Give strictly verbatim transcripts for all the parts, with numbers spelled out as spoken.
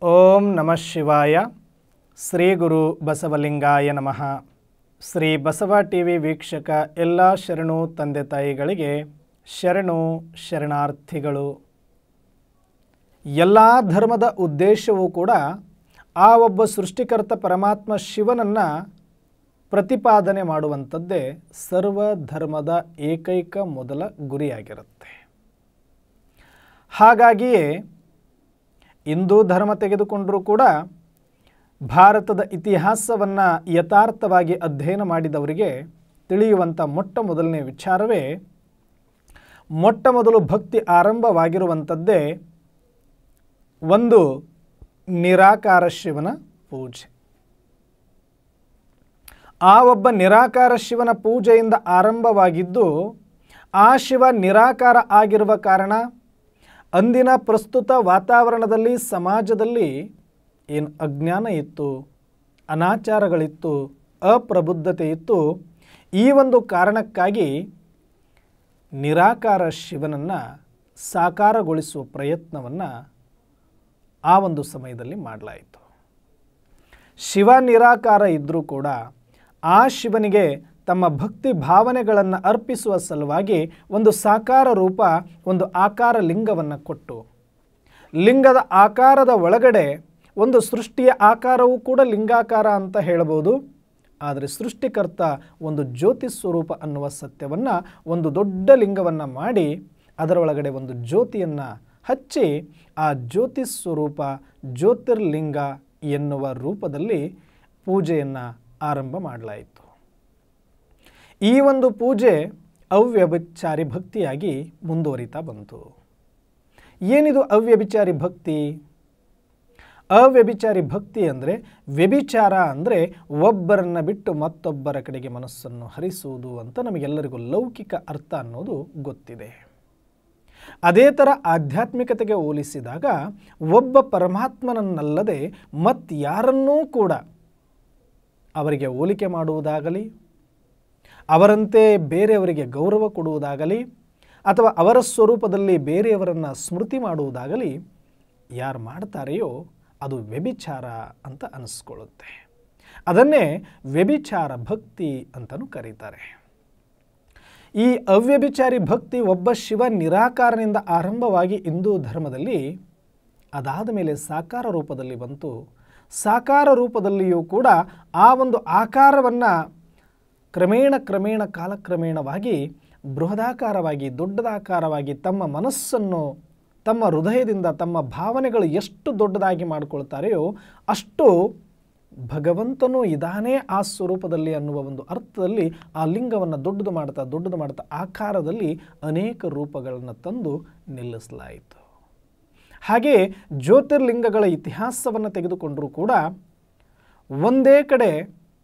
ಓಂ ನಮಃ ಶಿವಾಯ. ಶ್ರೀ ಗುರು ಬಸವಲಿಂಗಾಯ ನಮಃ. ಶ್ರೀ ಬಸವ ಟಿವಿ ವೀಕ್ಷಕ ಎಲ್ಲ ಶರಣು ತಂದೆ ತಾಯಿಗಳಿಗೆ ಶರಣು ಶರಣಾರ್ಥಿಗಳು. ಎಲ್ಲ ಧರ್ಮದ ಉದ್ದೇಶವೂ ಕೂಡ ಆ ಒಬ್ಬ ಸೃಷ್ಟಿಕರ್ತ ಪರಮಾತ್ಮ ಶಿವನನ್ನು ಪ್ರತಿಪಾದನೆ ಮಾಡುವಂಥದ್ದೇ ಸರ್ವ ಧರ್ಮದ ಏಕೈಕ ಮೊದಲ ಗುರಿಯಾಗಿರುತ್ತೆ. ಹಾಗಾಗಿಯೇ ಹಿಂದೂ ಧರ್ಮ ತೆಗೆದುಕೊಂಡರೂ ಕೂಡ ಭಾರತದ ಇತಿಹಾಸವನ್ನು ಯಥಾರ್ಥವಾಗಿ ಅಧ್ಯಯನ ಮಾಡಿದವರಿಗೆ ತಿಳಿಯುವಂಥ ಮೊಟ್ಟ ಮೊದಲನೇ ವಿಚಾರವೇ, ಮೊಟ್ಟ ಮೊದಲು ಭಕ್ತಿ ಆರಂಭವಾಗಿರುವಂಥದ್ದೇ ಒಂದು ನಿರಾಕಾರ ಶಿವನ ಪೂಜೆ. ಆ ಒಬ್ಬ ನಿರಾಕಾರ ಶಿವನ ಪೂಜೆಯಿಂದ ಆರಂಭವಾಗಿದ್ದು, ಆ ಶಿವ ನಿರಾಕಾರ ಆಗಿರುವ ಕಾರಣ ಅಂದಿನ ಪ್ರಸ್ತುತ ವಾತಾವರಣದಲ್ಲಿ ಸಮಾಜದಲ್ಲಿ ಏನು ಅಜ್ಞಾನ ಇತ್ತು, ಅನಾಚಾರಗಳಿತ್ತು, ಅಪ್ರಬುದ್ಧತೆ ಇತ್ತು. ಈ ಒಂದು ಕಾರಣಕ್ಕಾಗಿ ನಿರಾಕಾರ ಶಿವನನ್ನು ಸಾಕಾರಗೊಳಿಸುವ ಪ್ರಯತ್ನವನ್ನು ಆ ಒಂದು ಸಮಯದಲ್ಲಿ ಮಾಡಲಾಯಿತು. ಶಿವ ನಿರಾಕಾರ ಇದ್ದರೂ ಕೂಡ ಆ ಶಿವನಿಗೆ ತಮ್ಮ ಭಕ್ತಿ ಭಾವನೆಗಳನ್ನು ಅರ್ಪಿಸುವ ಸಲುವಾಗಿ ಒಂದು ಸಾಕಾರ ರೂಪ, ಒಂದು ಆಕಾರ ಲಿಂಗವನ್ನು ಕೊಟ್ಟು, ಲಿಂಗದ ಆಕಾರದ ಒಳಗಡೆ ಒಂದು ಸೃಷ್ಟಿಯ ಆಕಾರವೂ ಕೂಡ ಲಿಂಗಾಕಾರ ಅಂತ ಹೇಳಬಹುದು. ಆದರೆ ಸೃಷ್ಟಿಕರ್ತ ಒಂದು ಜ್ಯೋತಿ ಸ್ವರೂಪ ಅನ್ನುವ ಸತ್ಯವನ್ನು ಒಂದು ದೊಡ್ಡ ಲಿಂಗವನ್ನು ಮಾಡಿ ಅದರ ಒಳಗಡೆ ಒಂದು ಜ್ಯೋತಿಯನ್ನು ಹಚ್ಚಿ ಆ ಜ್ಯೋತಿ ಸ್ವರೂಪ ಜ್ಯೋತಿರ್ಲಿಂಗ ಎನ್ನುವ ರೂಪದಲ್ಲಿ ಪೂಜೆಯನ್ನು ಆರಂಭ ಮಾಡಲಾಯಿತು. ಈ ಒಂದು ಪೂಜೆ ಅವ್ಯಭಿಚಾರಿ ಭಕ್ತಿಯಾಗಿ ಮುಂದುವರಿತಾ ಬಂತು. ಏನಿದು ಅವ್ಯಭಿಚಾರಿ ಭಕ್ತಿ? ಅವ್ಯಭಿಚಾರಿ ಭಕ್ತಿ ಅಂದರೆ, ವ್ಯಭಿಚಾರ ಅಂದರೆ ಒಬ್ಬರನ್ನು ಬಿಟ್ಟು ಮತ್ತೊಬ್ಬರ ಕಡೆಗೆ ಮನಸ್ಸನ್ನು ಹರಿಸುವುದು ಅಂತ ನಮಗೆಲ್ಲರಿಗೂ ಲೌಕಿಕ ಅರ್ಥ ಅನ್ನೋದು ಗೊತ್ತಿದೆ. ಅದೇ ಥರ ಆಧ್ಯಾತ್ಮಿಕತೆಗೆ ಹೋಲಿಸಿದಾಗ ಒಬ್ಬ ಪರಮಾತ್ಮನನ್ನಲ್ಲದೆ ಮತ್ತಾರನ್ನೂ ಕೂಡ ಅವರಿಗೆ ಹೋಲಿಕೆ ಮಾಡುವುದಾಗಲಿ, ಅವರಂತೆ ಬೇರೆಯವರಿಗೆ ಗೌರವ ಕೊಡುವುದಾಗಲಿ, ಅಥವಾ ಅವರ ಸ್ವರೂಪದಲ್ಲಿ ಬೇರೆಯವರನ್ನು ಸ್ಮೃತಿ ಮಾಡುವುದಾಗಲಿ ಯಾರು ಮಾಡ್ತಾರೆಯೋ ಅದು ವ್ಯಭಿಚಾರ ಅಂತ ಅನಿಸ್ಕೊಳ್ಳುತ್ತೆ. ಅದನ್ನೇ ವ್ಯಭಿಚಾರ ಭಕ್ತಿ ಅಂತಲೂ ಕರೀತಾರೆ. ಈ ಅವ್ಯಭಿಚಾರಿ ಭಕ್ತಿ ಒಬ್ಬ ಶಿವ ನಿರಾಕಾರನಿಂದ ಆರಂಭವಾಗಿ ಹಿಂದೂ ಧರ್ಮದಲ್ಲಿ ಅದಾದ ಮೇಲೆ ಸಾಕಾರ ರೂಪದಲ್ಲಿ ಬಂತು. ಸಾಕಾರ ರೂಪದಲ್ಲಿಯೂ ಕೂಡ ಆ ಒಂದು ಆಕಾರವನ್ನು ಕ್ರಮೇಣ ಕ್ರಮೇಣ ಕಾಲಕ್ರಮೇಣವಾಗಿ ಬೃಹದಾಕಾರವಾಗಿ ದೊಡ್ಡದಾಕಾರವಾಗಿ ತಮ್ಮ ಮನಸ್ಸನ್ನು ತಮ್ಮ ಹೃದಯದಿಂದ ತಮ್ಮ ಭಾವನೆಗಳು ಎಷ್ಟು ದೊಡ್ಡದಾಗಿ ಮಾಡಿಕೊಳ್ತಾರೆಯೋ ಅಷ್ಟು ಭಗವಂತನೂ ಇದಾನೇ ಆ ಸ್ವರೂಪದಲ್ಲಿ ಅನ್ನುವ ಒಂದು ಅರ್ಥದಲ್ಲಿ ಆ ಲಿಂಗವನ್ನು ದೊಡ್ಡದು ಮಾಡ್ತಾ ದೊಡ್ಡದು ಮಾಡ್ತಾ ಆಕಾರದಲ್ಲಿ ಅನೇಕ ರೂಪಗಳನ್ನು ತಂದು ನಿಲ್ಲಿಸಲಾಯಿತು. ಹಾಗೆ ಜ್ಯೋತಿರ್ಲಿಂಗಗಳ ಇತಿಹಾಸವನ್ನು ತೆಗೆದುಕೊಂಡರೂ ಕೂಡ ಒಂದೇ ಕಡೆ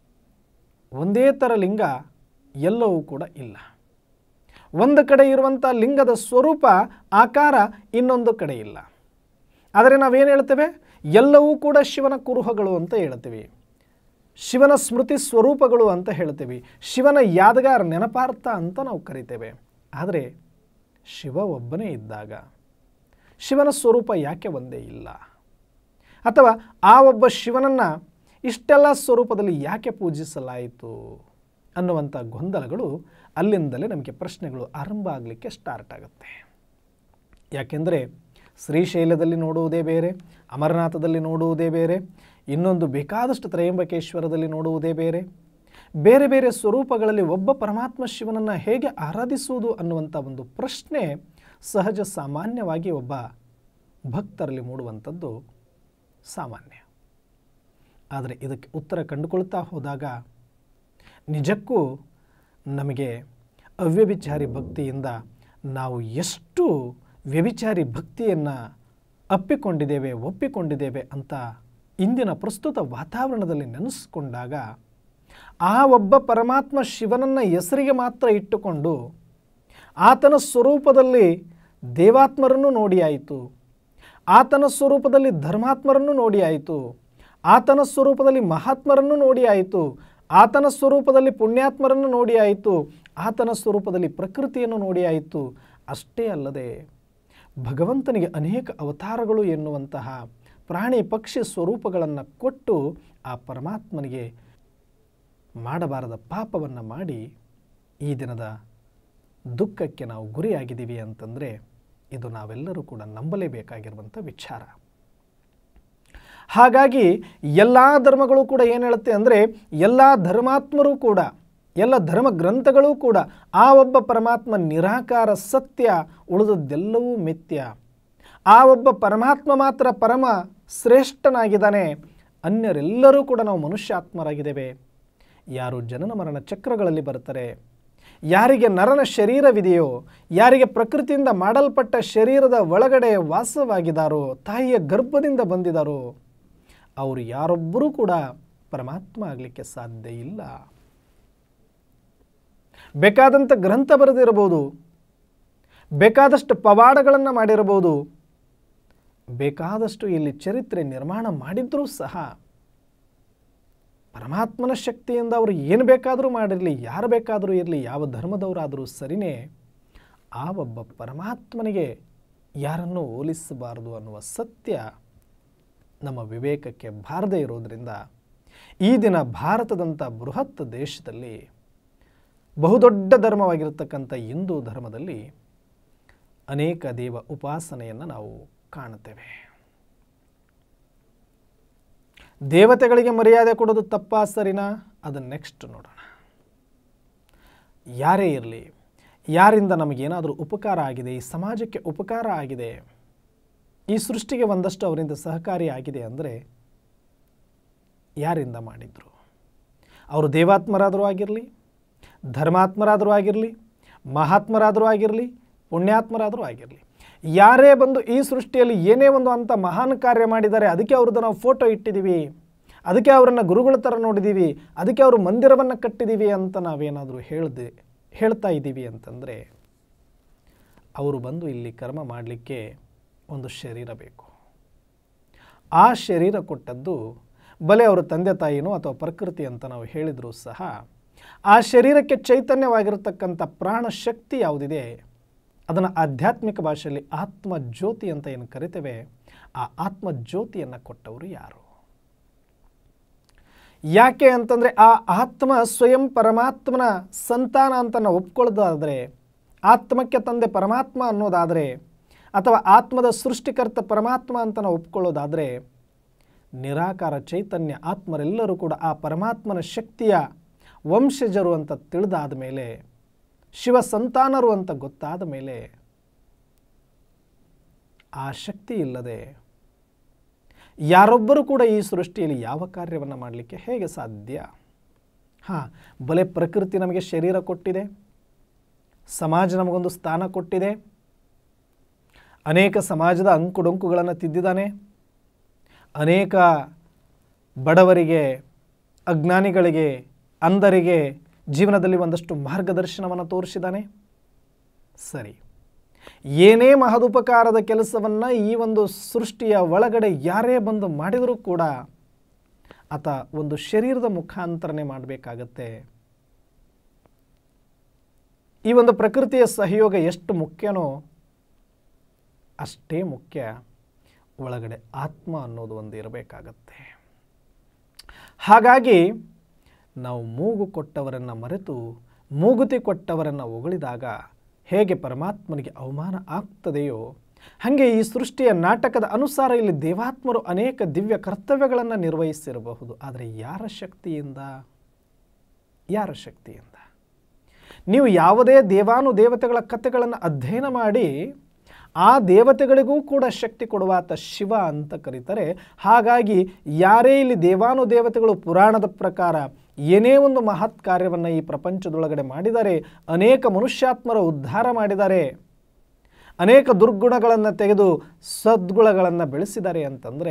ಒಂದೇ ಥರ ಲಿಂಗ ಎಲ್ಲವೂ ಕೂಡ ಇಲ್ಲ. ಒಂದು ಕಡೆ ಇರುವಂಥ ಲಿಂಗದ ಸ್ವರೂಪ ಆಕಾರ ಇನ್ನೊಂದು ಕಡೆ ಇಲ್ಲ. ಆದರೆ ನಾವೇನು ಹೇಳ್ತೇವೆ, ಎಲ್ಲವೂ ಕೂಡ ಶಿವನ ಕುರುಹಗಳು ಅಂತ ಹೇಳ್ತೀವಿ, ಶಿವನ ಸ್ಮೃತಿ ಸ್ವರೂಪಗಳು ಅಂತ ಹೇಳ್ತೀವಿ, ಶಿವನ ಯಾದಗಾರ ನೆನಪಾರ್ಥ ಅಂತ ನಾವು ಕರಿತೇವೆ. ಆದರೆ ಶಿವ ಒಬ್ಬನೇ ಇದ್ದಾಗ ಶಿವನ ಸ್ವರೂಪ ಯಾಕೆ ಒಂದೇ ಇಲ್ಲ? ಅಥವಾ ಆ ಒಬ್ಬ ಶಿವನನ್ನು ಇಷ್ಟೆಲ್ಲ ಸ್ವರೂಪದಲ್ಲಿ ಯಾಕೆ ಪೂಜಿಸಲಾಯಿತು ಅನ್ನುವಂಥ ಗೊಂದಲಗಳು ಅಲ್ಲಿಂದಲೇ ನಮಗೆ ಪ್ರಶ್ನೆಗಳು ಆರಂಭ ಆಗಲಿಕ್ಕೆ ಸ್ಟಾರ್ಟ್ ಆಗುತ್ತೆ. ಯಾಕೆಂದರೆ ಶ್ರೀಶೈಲದಲ್ಲಿ ನೋಡುವುದೇ ಬೇರೆ, ಅಮರನಾಥದಲ್ಲಿ ನೋಡುವುದೇ ಬೇರೆ, ಇನ್ನೊಂದು ಬೇಕಾದಷ್ಟು ತ್ರಯಂಬಕೇಶ್ವರದಲ್ಲಿ ನೋಡುವುದೇ ಬೇರೆ. ಬೇರೆ ಬೇರೆ ಸ್ವರೂಪಗಳಲ್ಲಿ ಒಬ್ಬ ಪರಮಾತ್ಮ ಶಿವನನ್ನು ಹೇಗೆ ಆರಾಧಿಸುವುದು ಅನ್ನುವಂಥ ಒಂದು ಪ್ರಶ್ನೆ ಸಹಜ ಸಾಮಾನ್ಯವಾಗಿ ಒಬ್ಬ ಭಕ್ತರಲ್ಲಿ ಮೂಡುವಂಥದ್ದು ಸಾಮಾನ್ಯ. ಆದರೆ ಇದಕ್ಕೆ ಉತ್ತರ ಕಂಡುಕೊಳ್ತಾ ಹೋದಾಗ ನಿಜಕ್ಕೂ ನಮಗೆ ಅವ್ಯಭಿಚಾರಿ ಭಕ್ತಿಯಿಂದ ನಾವು ಎಷ್ಟು ವ್ಯಭಿಚಾರಿ ಭಕ್ತಿಯನ್ನು ಅಪ್ಪಿಕೊಂಡಿದ್ದೇವೆ ಒಪ್ಪಿಕೊಂಡಿದ್ದೇವೆ ಅಂತ ಇಂದಿನ ಪ್ರಸ್ತುತ ವಾತಾವರಣದಲ್ಲಿ ನೆನೆಸ್ಕೊಂಡಾಗ, ಆ ಒಬ್ಬ ಪರಮಾತ್ಮ ಶಿವನನ್ನು ಹೆಸರಿಗೆ ಮಾತ್ರ ಇಟ್ಟುಕೊಂಡು ಆತನ ಸ್ವರೂಪದಲ್ಲಿ ದೇವಾತ್ಮರನ್ನು ನೋಡಿ ಆಯಿತು, ಆತನ ಸ್ವರೂಪದಲ್ಲಿ ಧರ್ಮಾತ್ಮರನ್ನು ನೋಡಿ ಆಯಿತು, ಆತನ ಸ್ವರೂಪದಲ್ಲಿ ಮಹಾತ್ಮರನ್ನು ನೋಡಿ ಆಯಿತು, ಆತನ ಸ್ವರೂಪದಲ್ಲಿ ಪುಣ್ಯಾತ್ಮರನ್ನು ನೋಡಿ ಆಯಿತು, ಆತನ ಸ್ವರೂಪದಲ್ಲಿ ಪ್ರಕೃತಿಯನ್ನು ನೋಡಿ ಆಯಿತು. ಅಷ್ಟೇ ಅಲ್ಲದೆ ಭಗವಂತನಿಗೆ ಅನೇಕ ಅವತಾರಗಳು ಎನ್ನುವಂತಹ ಪ್ರಾಣಿ ಪಕ್ಷಿ ಸ್ವರೂಪಗಳನ್ನು ಕೊಟ್ಟು ಆ ಪರಮಾತ್ಮನಿಗೆ ಮಾಡಬಾರದ ಪಾಪವನ್ನು ಮಾಡಿ ಈ ದಿನದ ದುಃಖಕ್ಕೆ ನಾವು ಗುರಿಯಾಗಿದ್ದೀವಿ ಅಂತಂದರೆ ಇದು ನಾವೆಲ್ಲರೂ ಕೂಡ ನಂಬಲೇಬೇಕಾಗಿರುವಂಥ ವಿಚಾರ. ಹಾಗಾಗಿ ಎಲ್ಲ ಧರ್ಮಗಳು ಕೂಡ ಏನು ಹೇಳುತ್ತೆ ಅಂದರೆ, ಎಲ್ಲ ಧರ್ಮಾತ್ಮರು ಕೂಡ, ಎಲ್ಲ ಧರ್ಮ ಗ್ರಂಥಗಳೂ ಕೂಡ ಆ ಒಬ್ಬ ಪರಮಾತ್ಮ ನಿರಾಕಾರ ಸತ್ಯ, ಉಳಿದದ್ದೆಲ್ಲವೂ ಮಿಥ್ಯ. ಆ ಒಬ್ಬ ಪರಮಾತ್ಮ ಮಾತ್ರ ಪರಮ ಶ್ರೇಷ್ಠನಾಗಿದ್ದಾನೆ, ಅನ್ಯರೆಲ್ಲರೂ ಕೂಡ ನಾವು ಮನುಷ್ಯಾತ್ಮರಾಗಿದ್ದೇವೆ. ಯಾರು ಜನನ ಮರಣ ಚಕ್ರಗಳಲ್ಲಿ ಬರ್ತಾರೆ, ಯಾರಿಗೆ ನರನ ಶರೀರವಿದೆಯೋ, ಯಾರಿಗೆ ಪ್ರಕೃತಿಯಿಂದ ಮಾಡಲ್ಪಟ್ಟ ಶರೀರದ ಒಳಗಡೆ ವಾಸವಾಗಿದ್ದಾರೋ, ತಾಯಿಯ ಗರ್ಭದಿಂದ ಬಂದಿದ್ದಾರೋ, ಅವರು ಯಾರೊಬ್ಬರೂ ಕೂಡ ಪರಮಾತ್ಮ ಆಗಲಿಕ್ಕೆ ಸಾಧ್ಯ ಇಲ್ಲ. ಬೇಕಾದಂಥ ಗ್ರಂಥ ಬರೆದಿರಬಹುದು, ಬೇಕಾದಷ್ಟು ಪವಾಡಗಳನ್ನು ಮಾಡಿರಬಹುದು, ಬೇಕಾದಷ್ಟು ಇಲ್ಲಿ ಚರಿತ್ರೆ ನಿರ್ಮಾಣ ಮಾಡಿದ್ರೂ ಸಹ ಪರಮಾತ್ಮನ ಶಕ್ತಿಯಿಂದ ಅವರು ಏನು ಬೇಕಾದರೂ ಮಾಡಿರಲಿ, ಯಾರು ಬೇಕಾದರೂ ಇರಲಿ, ಯಾವ ಧರ್ಮದವರಾದರೂ ಸರಿನೇ, ಆ ಒಬ್ಬ ಪರಮಾತ್ಮನಿಗೆ ಯಾರನ್ನೂ ಹೋಲಿಸಬಾರದು ಅನ್ನುವ ಸತ್ಯ ನಮ್ಮ ವಿವೇಕಕ್ಕೆ ಬಾರದೇ ಇರೋದರಿಂದ ಈ ದಿನ ಭಾರತದಂಥ ಬೃಹತ್ ದೇಶದಲ್ಲಿ ಬಹುದೊಡ್ಡ ಧರ್ಮವಾಗಿರತಕ್ಕಂಥ ಹಿಂದೂ ಧರ್ಮದಲ್ಲಿ ಅನೇಕ ದೇವ ಉಪಾಸನೆಯನ್ನು ನಾವು ಕಾಣುತ್ತೇವೆ. ದೇವತೆಗಳಿಗೆ ಮರ್ಯಾದೆ ಕೊಡೋದು ತಪ್ಪಾ ಸರಿನಾ? ಅದನ್ನು ನೆಕ್ಸ್ಟ್ ನೋಡೋಣ. ಯಾರೇ ಇರಲಿ, ಯಾರಿಂದ ನಮಗೇನಾದರೂ ಉಪಕಾರ ಆಗಿದೆ, ಈ ಸಮಾಜಕ್ಕೆ ಉಪಕಾರ ಆಗಿದೆ, ಈ ಸೃಷ್ಟಿಗೆ ಒಂದಷ್ಟು ಅವರಿಂದ ಸಹಕಾರಿ ಆಗಿದೆ ಅಂದರೆ ಯಾರಿಂದ ಮಾಡಿದ್ರು? ಅವರು ದೇವಾತ್ಮರಾದರೂ ಆಗಿರಲಿ, ಧರ್ಮಾತ್ಮರಾದರೂ ಆಗಿರಲಿ, ಮಹಾತ್ಮರಾದರೂ ಆಗಿರಲಿ, ಪುಣ್ಯಾತ್ಮರಾದರೂ ಆಗಿರಲಿ, ಯಾರೇ ಬಂದು ಈ ಸೃಷ್ಟಿಯಲ್ಲಿ ಏನೇ ಒಂದು ಅಂಥ ಮಹಾನ್ ಕಾರ್ಯ ಮಾಡಿದ್ದಾರೆ, ಅದಕ್ಕೆ ಅವ್ರದ್ದು ನಾವು ಫೋಟೋ ಇಟ್ಟಿದ್ದೀವಿ, ಅದಕ್ಕೆ ಅವರನ್ನು ಗುರುಗಳ ಥರ ನೋಡಿದ್ದೀವಿ, ಅದಕ್ಕೆ ಅವರು ಮಂದಿರವನ್ನು ಕಟ್ಟಿದ್ದೀವಿ ಅಂತ ನಾವೇನಾದರೂ ಹೇಳ್ದೆ ಹೇಳ್ತಾ ಇದ್ದೀವಿ ಅಂತಂದರೆ, ಅವರು ಬಂದು ಇಲ್ಲಿ ಕರ್ಮ ಮಾಡಲಿಕ್ಕೆ ಒಂದು ಶರೀರ ಬೇಕು. ಆ ಶರೀರ ಕೊಟ್ಟದ್ದು ಬಲೆ ಅವರ ತಂದೆ ತಾಯಿನೋ ಅಥವಾ ಪ್ರಕೃತಿ ಅಂತ ನಾವು ಹೇಳಿದರೂ ಸಹ, ಆ ಶರೀರಕ್ಕೆ ಚೈತನ್ಯವಾಗಿರತಕ್ಕಂಥ ಪ್ರಾಣ ಶಕ್ತಿ ಯಾವುದಿದೆ ಅದನ್ನು ಆಧ್ಯಾತ್ಮಿಕ ಭಾಷೆಯಲ್ಲಿ ಆತ್ಮ ಜ್ಯೋತಿ ಅಂತ ಏನು ಕರಿತೇವೆ, ಆ ಆತ್ಮ ಜ್ಯೋತಿಯನ್ನು ಕೊಟ್ಟವರು ಯಾರು? ಯಾಕೆ ಅಂತಂದರೆ ಆ ಆತ್ಮ ಸ್ವಯಂ ಪರಮಾತ್ಮನ ಸಂತಾನ ಅಂತ ನಾವು ಒಪ್ಕೊಳ್ಳೋದಾದರೆ, ಆತ್ಮಕ್ಕೆ ತಂದೆ ಪರಮಾತ್ಮ ಅನ್ನೋದಾದರೆ, ಅಥವಾ ಆತ್ಮದ ಸೃಷ್ಟಿಕರ್ತ ಪರಮಾತ್ಮ ಅಂತ ನಾವು ಒಪ್ಕೊಳ್ಳೋದಾದರೆ, ನಿರಾಕಾರ ಚೈತನ್ಯ ಆತ್ಮರೆಲ್ಲರೂ ಕೂಡ ಆ ಪರಮಾತ್ಮನ ಶಕ್ತಿಯ ವಂಶಜರು ಅಂತ ತಿಳಿದಾದ ಮೇಲೆ, ಶಿವ ಸಂತಾನರು ಅಂತ ಗೊತ್ತಾದ ಮೇಲೆ, ಆ ಶಕ್ತಿ ಇಲ್ಲದೆ ಯಾರೊಬ್ಬರೂ ಕೂಡ ಈ ಸೃಷ್ಟಿಯಲ್ಲಿ ಯಾವ ಕಾರ್ಯವನ್ನು ಮಾಡಲಿಕ್ಕೆ ಹೇಗೆ ಸಾಧ್ಯ? ಹಾಂ, ಬಲೆ ಪ್ರಕೃತಿ ನಮಗೆ ಶರೀರ ಕೊಟ್ಟಿದೆ, ಸಮಾಜ ನಮಗೊಂದು ಸ್ಥಾನ ಕೊಟ್ಟಿದೆ, ಅನೇಕ ಸಮಾಜದ ಅಂಕುಡೊಂಕುಗಳನ್ನು ತಿದ್ದಿದ್ದಾನೆ, ಅನೇಕ ಬಡವರಿಗೆ, ಅಜ್ಞಾನಿಗಳಿಗೆ, ಅಂಧರಿಗೆ ಜೀವನದಲ್ಲಿ ಒಂದಷ್ಟು ಮಾರ್ಗದರ್ಶನವನ್ನು ತೋರಿಸಿದ್ದಾನೆ. ಸರಿ, ಏನೇ ಮಹದುಪಕಾರದ ಕೆಲಸವನ್ನು ಈ ಒಂದು ಸೃಷ್ಟಿಯ ಒಳಗಡೆ ಯಾರೇ ಬಂದು ಮಾಡಿದರೂ ಕೂಡ ಆತ ಒಂದು ಶರೀರದ ಮುಖಾಂತರನೇ ಮಾಡಬೇಕಾಗತ್ತೆ. ಈ ಒಂದು ಪ್ರಕೃತಿಯ ಸಹಯೋಗ ಎಷ್ಟು ಮುಖ್ಯನೋ ಅಷ್ಟೇ ಮುಖ್ಯ ಒಳಗಡೆ ಆತ್ಮ ಅನ್ನೋದು ಒಂದು ಇರಬೇಕಾಗತ್ತೆ. ಹಾಗಾಗಿ ನಾವು ಮೂಗು ಕೊಟ್ಟವರನ್ನು ಮರೆತು ಮೂಗುತಿ ಕೊಟ್ಟವರನ್ನು ಹೊಗಳಿದಾಗ ಹೇಗೆ ಪರಮಾತ್ಮನಿಗೆ ಅವಮಾನ ಆಗ್ತದೆಯೋ, ಹಾಗೆ ಈ ಸೃಷ್ಟಿಯ ನಾಟಕದ ಅನುಸಾರ ಇಲ್ಲಿ ದೇವಾತ್ಮರು ಅನೇಕ ದಿವ್ಯ ಕರ್ತವ್ಯಗಳನ್ನು ನಿರ್ವಹಿಸಿರಬಹುದು. ಆದರೆ ಯಾರ ಶಕ್ತಿಯಿಂದ? ಯಾರ ಶಕ್ತಿಯಿಂದ? ನೀವು ಯಾವುದೇ ದೇವಾನು ದೇವತೆಗಳ ಕಥೆಗಳನ್ನು ಅಧ್ಯಯನ ಮಾಡಿ ಆ ದೇವತೆಗಳಿಗೂ ಕೂಡ ಶಕ್ತಿ ಕೊಡುವಾತ ಶಿವ ಅಂತ ಕರೀತಾರೆ. ಹಾಗಾಗಿ ಯಾರೇ ಇಲ್ಲಿ ದೇವಾನು ದೇವತೆಗಳು ಪುರಾಣದ ಪ್ರಕಾರ ಏನೇ ಒಂದು ಮಹತ್ ಕಾರ್ಯವನ್ನು ಈ ಪ್ರಪಂಚದೊಳಗಡೆ ಮಾಡಿದ್ದಾರೆ, ಅನೇಕ ಮನುಷ್ಯಾತ್ಮರ ಉದ್ಧಾರ ಮಾಡಿದ್ದಾರೆ, ಅನೇಕ ದುರ್ಗುಣಗಳನ್ನು ತೆಗೆದು ಸದ್ಗುಣಗಳನ್ನು ಬೆಳೆಸಿದ್ದಾರೆ ಅಂತಂದರೆ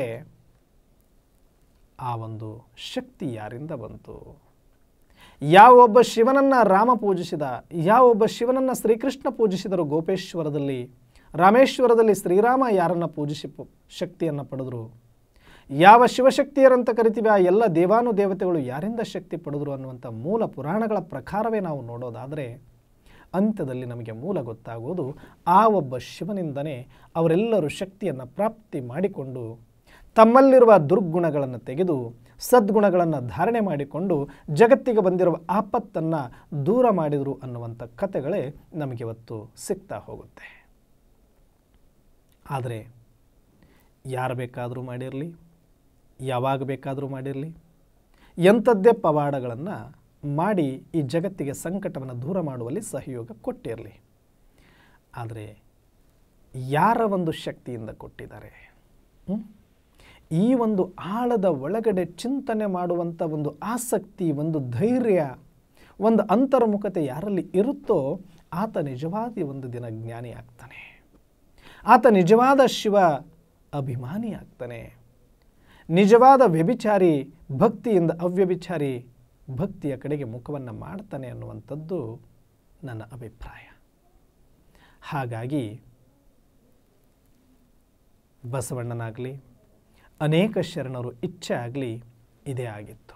ಆ ಒಂದು ಶಕ್ತಿ ಯಾರಿಂದ ಬಂತು? ಯಾವೊಬ್ಬ ಶಿವನನ್ನು ರಾಮ ಪೂಜಿಸಿದ, ಯಾವೊಬ್ಬ ಶಿವನನ್ನು ಶ್ರೀಕೃಷ್ಣ ಪೂಜಿಸಿದರು ಗೋಪೇಶ್ವರದಲ್ಲಿ, ರಾಮೇಶ್ವರದಲ್ಲಿ ಶ್ರೀರಾಮ ಯಾರನ್ನು ಪೂಜಿಸಿ ಶಕ್ತಿಯನ್ನು ಪಡೆದರು, ಯಾವ ಶಿವಶಕ್ತಿಯರಂತ ಕರಿತೀವಿ ಆ ಎಲ್ಲ ದೇವಾನು ದೇವತೆಗಳು ಯಾರಿಂದ ಶಕ್ತಿ ಪಡೆದರು ಅನ್ನುವಂಥ ಮೂಲ ಪುರಾಣಗಳ ಪ್ರಕಾರವೇ ನಾವು ನೋಡೋದಾದರೆ ಅಂತ್ಯದಲ್ಲಿ ನಮಗೆ ಮೂಲ ಗೊತ್ತಾಗುವುದು ಆ ಒಬ್ಬ ಶಿವನಿಂದನೇ ಅವರೆಲ್ಲರೂ ಶಕ್ತಿಯನ್ನು ಪ್ರಾಪ್ತಿ ಮಾಡಿಕೊಂಡು ತಮ್ಮಲ್ಲಿರುವ ದುರ್ಗುಣಗಳನ್ನು ತೆಗೆದು ಸದ್ಗುಣಗಳನ್ನು ಧಾರಣೆ ಮಾಡಿಕೊಂಡು ಜಗತ್ತಿಗೆ ಬಂದಿರುವ ಆಪತ್ತನ್ನು ದೂರ ಮಾಡಿದರು ಅನ್ನುವಂಥ ಕಥೆಗಳೇ ನಮಗಿವತ್ತು ಸಿಗ್ತಾ ಹೋಗುತ್ತೆ. ಆದರೆ ಯಾರು ಬೇಕಾದರೂ ಮಾಡಿರಲಿ, ಯಾವಾಗ ಬೇಕಾದರೂ ಮಾಡಿರಲಿ, ಎಂಥದ್ದೇ ಪವಾಡಗಳನ್ನು ಮಾಡಿ ಈ ಜಗತ್ತಿಗೆ ಸಂಕಟವನ್ನು ದೂರ ಮಾಡುವಲ್ಲಿ ಸಹಯೋಗ ಕೊಟ್ಟಿರಲಿ, ಆದರೆ ಯಾರ ಒಂದು ಶಕ್ತಿಯಿಂದ ಕೊಟ್ಟಿದ್ದಾರೆ? ಈ ಒಂದು ಆಳದ ಒಳಗಡೆ ಚಿಂತನೆ ಮಾಡುವಂಥ ಒಂದು ಆಸಕ್ತಿ, ಒಂದು ಧೈರ್ಯ, ಒಂದು ಅಂತರ್ಮುಖತೆ ಯಾರಲ್ಲಿ ಇರುತ್ತೋ ಆತ ನಿಜವಾದ ಒಂದು ದಿನ ಜ್ಞಾನಿ ಆಗ್ತಾನೆ. ಆತ ನಿಜವಾದ ಶಿವ ಅಭಿಮಾನಿ ಆಗ್ತಾನೆ. ನಿಜವಾದ ವ್ಯಭಿಚಾರಿ ಭಕ್ತಿಯಿಂದ ಅವ್ಯಭಿಚಾರಿ ಭಕ್ತಿಯ ಕಡೆಗೆ ಮುಖವನ್ನು ಮಾಡ್ತಾನೆ ಅನ್ನುವಂಥದ್ದು ನನ್ನ ಅಭಿಪ್ರಾಯ. ಹಾಗಾಗಿ ಬಸವಣ್ಣನಾಗಲಿ ಅನೇಕ ಶರಣರು ಇಚ್ಛೆ ಆಗಲಿ ಇದೇ ಆಗಿತ್ತು.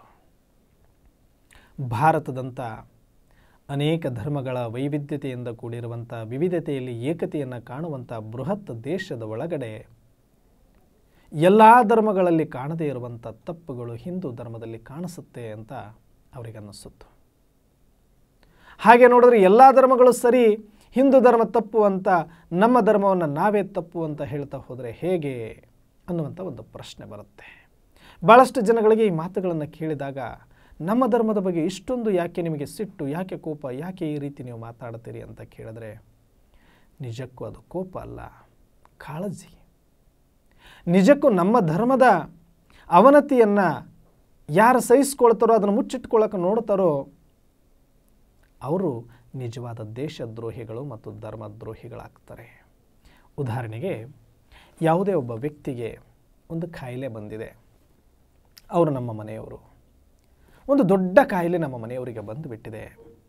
ಭಾರತದಂಥ ಅನೇಕ ಧರ್ಮಗಳ ವೈವಿಧ್ಯತೆಯಿಂದ ಕೂಡಿರುವಂಥ, ವಿವಿಧತೆಯಲ್ಲಿ ಏಕತೆಯನ್ನು ಕಾಣುವಂಥ ಬೃಹತ್ ದೇಶದ ಒಳಗಡೆ ಎಲ್ಲ ಧರ್ಮಗಳಲ್ಲಿ ಕಾಣದೇ ಇರುವಂಥ ತಪ್ಪುಗಳು ಹಿಂದೂ ಧರ್ಮದಲ್ಲಿ ಕಾಣಿಸುತ್ತೆ ಅಂತ ಅವರಿಗನ್ನಿಸುತ್ತು. ಹಾಗೆ ನೋಡಿದ್ರೆ ಎಲ್ಲ ಧರ್ಮಗಳು ಸರಿ, ಹಿಂದೂ ಧರ್ಮ ತಪ್ಪು ಅಂತ ನಮ್ಮ ಧರ್ಮವನ್ನು ನಾವೇ ತಪ್ಪು ಅಂತ ಹೇಳ್ತಾ ಹೋದರೆ ಹೇಗೆ ಅನ್ನುವಂಥ ಒಂದು ಪ್ರಶ್ನೆ ಬರುತ್ತೆ. ಭಾಳಷ್ಟು ಜನಗಳಿಗೆ ಈ ಮಾತುಗಳನ್ನು ಕೇಳಿದಾಗ ನಮ್ಮ ಧರ್ಮದ ಬಗ್ಗೆ ಇಷ್ಟೊಂದು ಯಾಕೆ ನಿಮಗೆ ಸಿಟ್ಟು, ಯಾಕೆ ಕೋಪ, ಯಾಕೆ ಈ ರೀತಿ ನೀವು ಮಾತಾಡ್ತೀರಿ ಅಂತ ಕೇಳಿದ್ರೆ ನಿಜಕ್ಕೂ ಅದು ಕೋಪ ಅಲ್ಲ, ಕಾಳಜಿ. ನಿಜಕ್ಕೂ ನಮ್ಮ ಧರ್ಮದ ಅವನತಿಯನ್ನು ಯಾರು ಸಹಿಸ್ಕೊಳ್ತಾರೋ, ಅದನ್ನು ಮುಚ್ಚಿಟ್ಕೊಳ್ಳೋಕೆ ನೋಡ್ತಾರೋ ಅವರು ನಿಜವಾದ ದೇಶದ್ರೋಹಿಗಳು ಮತ್ತು ಧರ್ಮದ್ರೋಹಿಗಳಾಗ್ತಾರೆ. ಉದಾಹರಣೆಗೆ ಯಾವುದೇ ಒಬ್ಬ ವ್ಯಕ್ತಿಗೆ ಒಂದು ಕಾಯಿಲೆ ಬಂದಿದೆ, ಅವರು ನಮ್ಮ ಮನೆಯವರು, ಒಂದು ದೊಡ್ಡ ಕಾಯಿಲೆ ನಮ್ಮ ಮನೆಯವರಿಗೆ ಬಂದುಬಿಟ್ಟಿದೆ,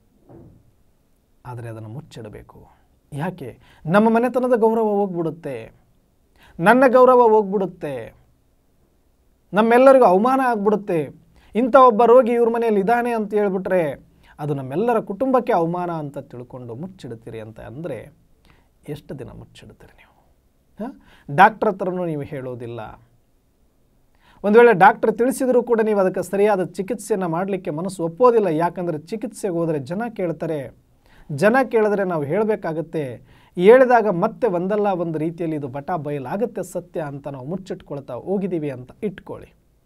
ಆದರೆ ಅದನ್ನು ಮುಚ್ಚಿಡಬೇಕು. ಯಾಕೆ? ನಮ್ಮ ಮನೆತನದ ಗೌರವ ಹೋಗ್ಬಿಡುತ್ತೆ, ನನ್ನ ಗೌರವ ಹೋಗ್ಬಿಡುತ್ತೆ, ನಮ್ಮೆಲ್ಲರಿಗೂ ಅವಮಾನ ಆಗ್ಬಿಡುತ್ತೆ. ಇಂಥ ಒಬ್ಬ ರೋಗಿ ಇವ್ರ ಮನೆಯಲ್ಲಿ ಇದ್ದಾನೆ ಅಂತ ಹೇಳ್ಬಿಟ್ರೆ ಅದು ನಮ್ಮೆಲ್ಲರ ಕುಟುಂಬಕ್ಕೆ ಅವಮಾನ ಅಂತ ತಿಳ್ಕೊಂಡು ಮುಚ್ಚಿಡ್ತೀರಿ ಅಂತ ಅಂದರೆ ಎಷ್ಟು ದಿನ ಮುಚ್ಚಿಡ್ತೀರಿ ನೀವು? ಹಾಂ, ಡಾಕ್ಟ್ರ್ ಹತ್ರನೂ ನೀವು ಹೇಳೋದಿಲ್ಲ. ಒಂದು ವೇಳೆ ಡಾಕ್ಟ್ರ್ ತಿಳಿಸಿದರೂ ಕೂಡ ನೀವು ಅದಕ್ಕೆ ಸರಿಯಾದ ಚಿಕಿತ್ಸೆಯನ್ನು ಮಾಡಲಿಕ್ಕೆ ಮನಸ್ಸು ಒಪ್ಪೋದಿಲ್ಲ. ಯಾಕಂದರೆ ಚಿಕಿತ್ಸೆಗೆ ಹೋದರೆ ಜನ ಕೇಳ್ತಾರೆ, ಜನ ಕೇಳಿದ್ರೆ ನಾವು ಹೇಳಬೇಕಾಗತ್ತೆ. ಹೇಳಿದಾಗ ಮತ್ತೆ ಒಂದಲ್ಲ ಒಂದು ರೀತಿಯಲ್ಲಿ ಇದು ಬಟಾ ಬಯಲಾಗುತ್ತೆ ಸತ್ಯ ಅಂತ ನಾವು ಮುಚ್ಚಿಟ್ಕೊಳ್ತಾ ಹೋಗಿದ್ದೀವಿ ಅಂತ ಇಟ್ಕೊಳ್ಳಿ.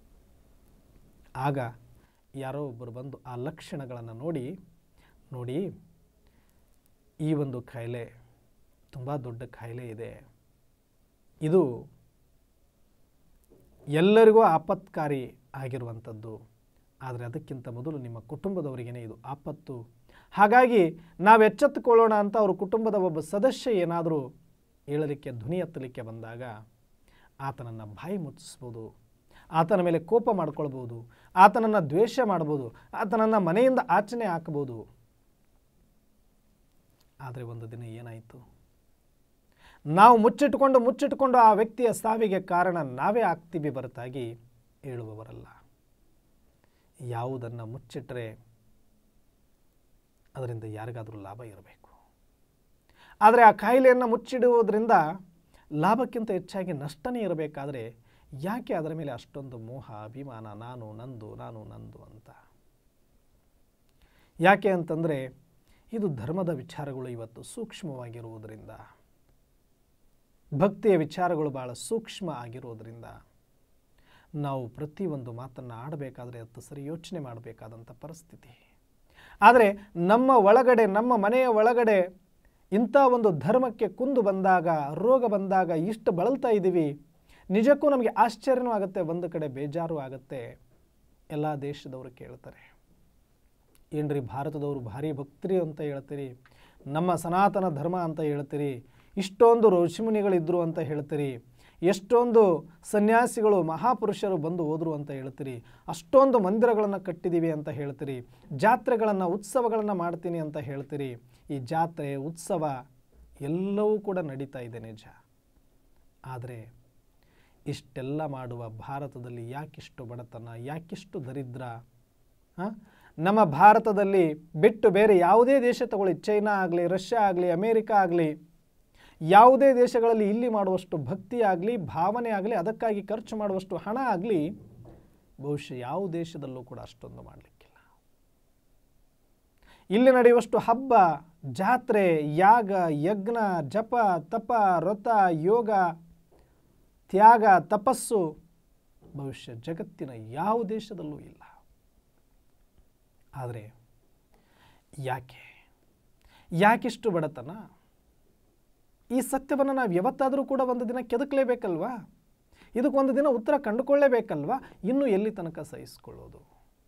ಆಗ ಯಾರೋ ಒಬ್ಬರು ಬಂದು ಆ ಲಕ್ಷಣಗಳನ್ನು ನೋಡಿ ನೋಡಿ ಈ ಒಂದು ಕಾಯಿಲೆ ತುಂಬ ದೊಡ್ಡ ಕಾಯಿಲೆ ಇದೆ, ಇದು ಎಲ್ಲರಿಗೂ ಆಪತ್ಕಾರಿ ಆಗಿರುವಂಥದ್ದು, ಆದರೆ ಅದಕ್ಕಿಂತ ಮೊದಲು ನಿಮ್ಮ ಕುಟುಂಬದವರಿಗೇ ಇದು ಆಪತ್ತು. ಹಾಗಾಗಿ ನಾವು ಎಚ್ಚೆತ್ತುಕೊಳ್ಳೋಣ ಅಂತ ಅವ್ರ ಕುಟುಂಬದ ಒಬ್ಬ ಸದಸ್ಯ ಏನಾದರೂ ಹೇಳಲಿಕ್ಕೆ, ಧ್ವನಿ ಎತ್ತಲಿಕ್ಕೆ ಬಂದಾಗ ಆತನನ್ನು ಬಾಯಿ ಮುಚ್ಚಿಸ್ಬೋದು, ಆತನ ಮೇಲೆ ಕೋಪ ಮಾಡ್ಕೊಳ್ಬೋದು, ಆತನನ್ನು ದ್ವೇಷ ಮಾಡ್ಬೋದು, ಆತನನ್ನು ಮನೆಯಿಂದ ಆಚನೆ ಹಾಕ್ಬೋದು. ಆದರೆ ಒಂದು ದಿನ ಏನಾಯಿತು? ನಾವು ಮುಚ್ಚಿಟ್ಕೊಂಡು ಮುಚ್ಚಿಟ್ಕೊಂಡು ಆ ವ್ಯಕ್ತಿಯ ಸಾವಿಗೆ ಕಾರಣ ನಾವೇ ಆಗ್ತೀವಿ ಹೊರತಾಗಿ ಹೇಳುವವರಲ್ಲ. ಯಾವುದನ್ನು ಮುಚ್ಚಿಟ್ರೆ ಅದರಿಂದ ಯಾರಿಗಾದರೂ ಲಾಭ ಇರಬೇಕು. ಆದರೆ ಆ ಕಾಯಿಲೆಯನ್ನು ಮುಚ್ಚಿಡುವುದರಿಂದ ಲಾಭಕ್ಕಿಂತ ಹೆಚ್ಚಾಗಿ ನಷ್ಟನೇ ಇರಬೇಕಾದ್ರೆ ಯಾಕೆ ಅದರ ಮೇಲೆ ಅಷ್ಟೊಂದು ಮೋಹ, ಅಭಿಮಾನ, ನಾನು ನಂದು ನಾನು ನಂದು ಅಂತ? ಯಾಕೆ ಅಂತಂದರೆ ಇದು ಧರ್ಮದ ವಿಚಾರಗಳು ಇವತ್ತು ಸೂಕ್ಷ್ಮವಾಗಿರುವುದರಿಂದ, ಭಕ್ತಿಯ ವಿಚಾರಗಳು ಭಾಳ ಸೂಕ್ಷ್ಮ ಆಗಿರುವುದರಿಂದ ನಾವು ಪ್ರತಿಯೊಂದು ಮಾತನ್ನು ಆಡಬೇಕಾದ್ರೆ ಅದು ಸರಿ ಯೋಚನೆ ಮಾಡಬೇಕಾದಂಥ ಪರಿಸ್ಥಿತಿ. ಆದರೆ ನಮ್ಮ ಒಳಗಡೆ, ನಮ್ಮ ಮನೆಯ ಒಳಗಡೆ ಇಂಥ ಒಂದು ಧರ್ಮಕ್ಕೆ ಕುಂದು ಬಂದಾಗ, ರೋಗ ಬಂದಾಗ ಇಷ್ಟು ಬಳಲ್ತಾ ಇದ್ದೀವಿ. ನಿಜಕ್ಕೂ ನಮಗೆ ಆಶ್ಚರ್ಯನೂ ಆಗುತ್ತೆ, ಒಂದು ಕಡೆ ಬೇಜಾರು ಆಗುತ್ತೆ. ಎಲ್ಲ ದೇಶದವರು ಕೇಳ್ತಾರೆ, ಏನ್ರಿ ಭಾರತದವರು ಭಾರಿ ಭಕ್ತರಿ ಅಂತ ಹೇಳ್ತೀರಿ, ನಮ್ಮ ಸನಾತನ ಧರ್ಮ ಅಂತ ಹೇಳ್ತೀರಿ, ಇಷ್ಟೊಂದು ಋಷಿಮುನಿಗಳಿದ್ದರು ಅಂತ ಹೇಳ್ತೀರಿ, ಎಷ್ಟೊಂದು ಸನ್ಯಾಸಿಗಳು ಮಹಾಪುರುಷರು ಬಂದು ಹೋದರು ಅಂತ ಹೇಳ್ತೀರಿ, ಅಷ್ಟೊಂದು ಮಂದಿರಗಳನ್ನು ಕಟ್ಟಿದ್ದೀವಿ ಅಂತ ಹೇಳ್ತೀರಿ, ಜಾತ್ರೆಗಳನ್ನು ಉತ್ಸವಗಳನ್ನು ಮಾಡ್ತೀನಿ ಅಂತ ಹೇಳ್ತೀರಿ. ಈ ಜಾತ್ರೆ ಉತ್ಸವ ಎಲ್ಲವೂ ಕೂಡ ನಡೀತಾ ಇದೆ ನಿಜ. ಆದರೆ ಇಷ್ಟೆಲ್ಲ ಮಾಡುವ ಭಾರತದಲ್ಲಿ ಯಾಕಿಷ್ಟು ಬಡತನ, ಯಾಕಿಷ್ಟು ದರಿದ್ರ? ಹಾಂ, ನಮ್ಮ ಭಾರತದಲ್ಲಿ ಬಿಟ್ಟು ಬೇರೆ ಯಾವುದೇ ದೇಶ ತಗೊಳ್ಳಿ, ಚೈನಾ ಆಗಲಿ, ರಷ್ಯಾ ಆಗಲಿ, ಅಮೇರಿಕಾ ಆಗಲಿ, ಯಾವುದೇ ದೇಶಗಳಲ್ಲಿ ಇಲ್ಲಿ ಮಾಡುವಷ್ಟು ಭಕ್ತಿ ಆಗಲಿ, ಭಾವನೆ ಆಗಲಿ, ಅದಕ್ಕಾಗಿ ಖರ್ಚು ಮಾಡುವಷ್ಟು ಹಣ ಆಗಲಿ ಬಹುಶಃ ಯಾವ ದೇಶದಲ್ಲೂ ಕೂಡ ಅಷ್ಟೊಂದು ಮಾಡಲಿಕ್ಕಿಲ್ಲ. ಇಲ್ಲಿ ನಡೆಯುವಷ್ಟು ಹಬ್ಬ, ಜಾತ್ರೆ, ಯಾಗ, ಯಜ್ಞ, ಜಪ, ತಪ, ವ್ರತ, ಯೋಗ, ತ್ಯಾಗ, ತಪಸ್ಸು ಬಹುಶಃ ಜಗತ್ತಿನ ಯಾವ ದೇಶದಲ್ಲೂ ಇಲ್ಲ. ಆದರೆ ಯಾಕೆ ಯಾಕಿಷ್ಟು ಬಡತನ? ಈ ಸತ್ಯವನ್ನು ನಾವು ಯಾವತ್ತಾದರೂ ಕೂಡ ಒಂದು ದಿನ ಕೆದಕಲೇಬೇಕಲ್ವಾ? ಇದಕ್ಕೊಂದು ದಿನ ಉತ್ತರ ಕಂಡುಕೊಳ್ಳೇಬೇಕಲ್ವಾ? ಇನ್ನು ಎಲ್ಲಿ ತನಕ ಸಹಿಸಿಕೊಳ್ಳೋದು?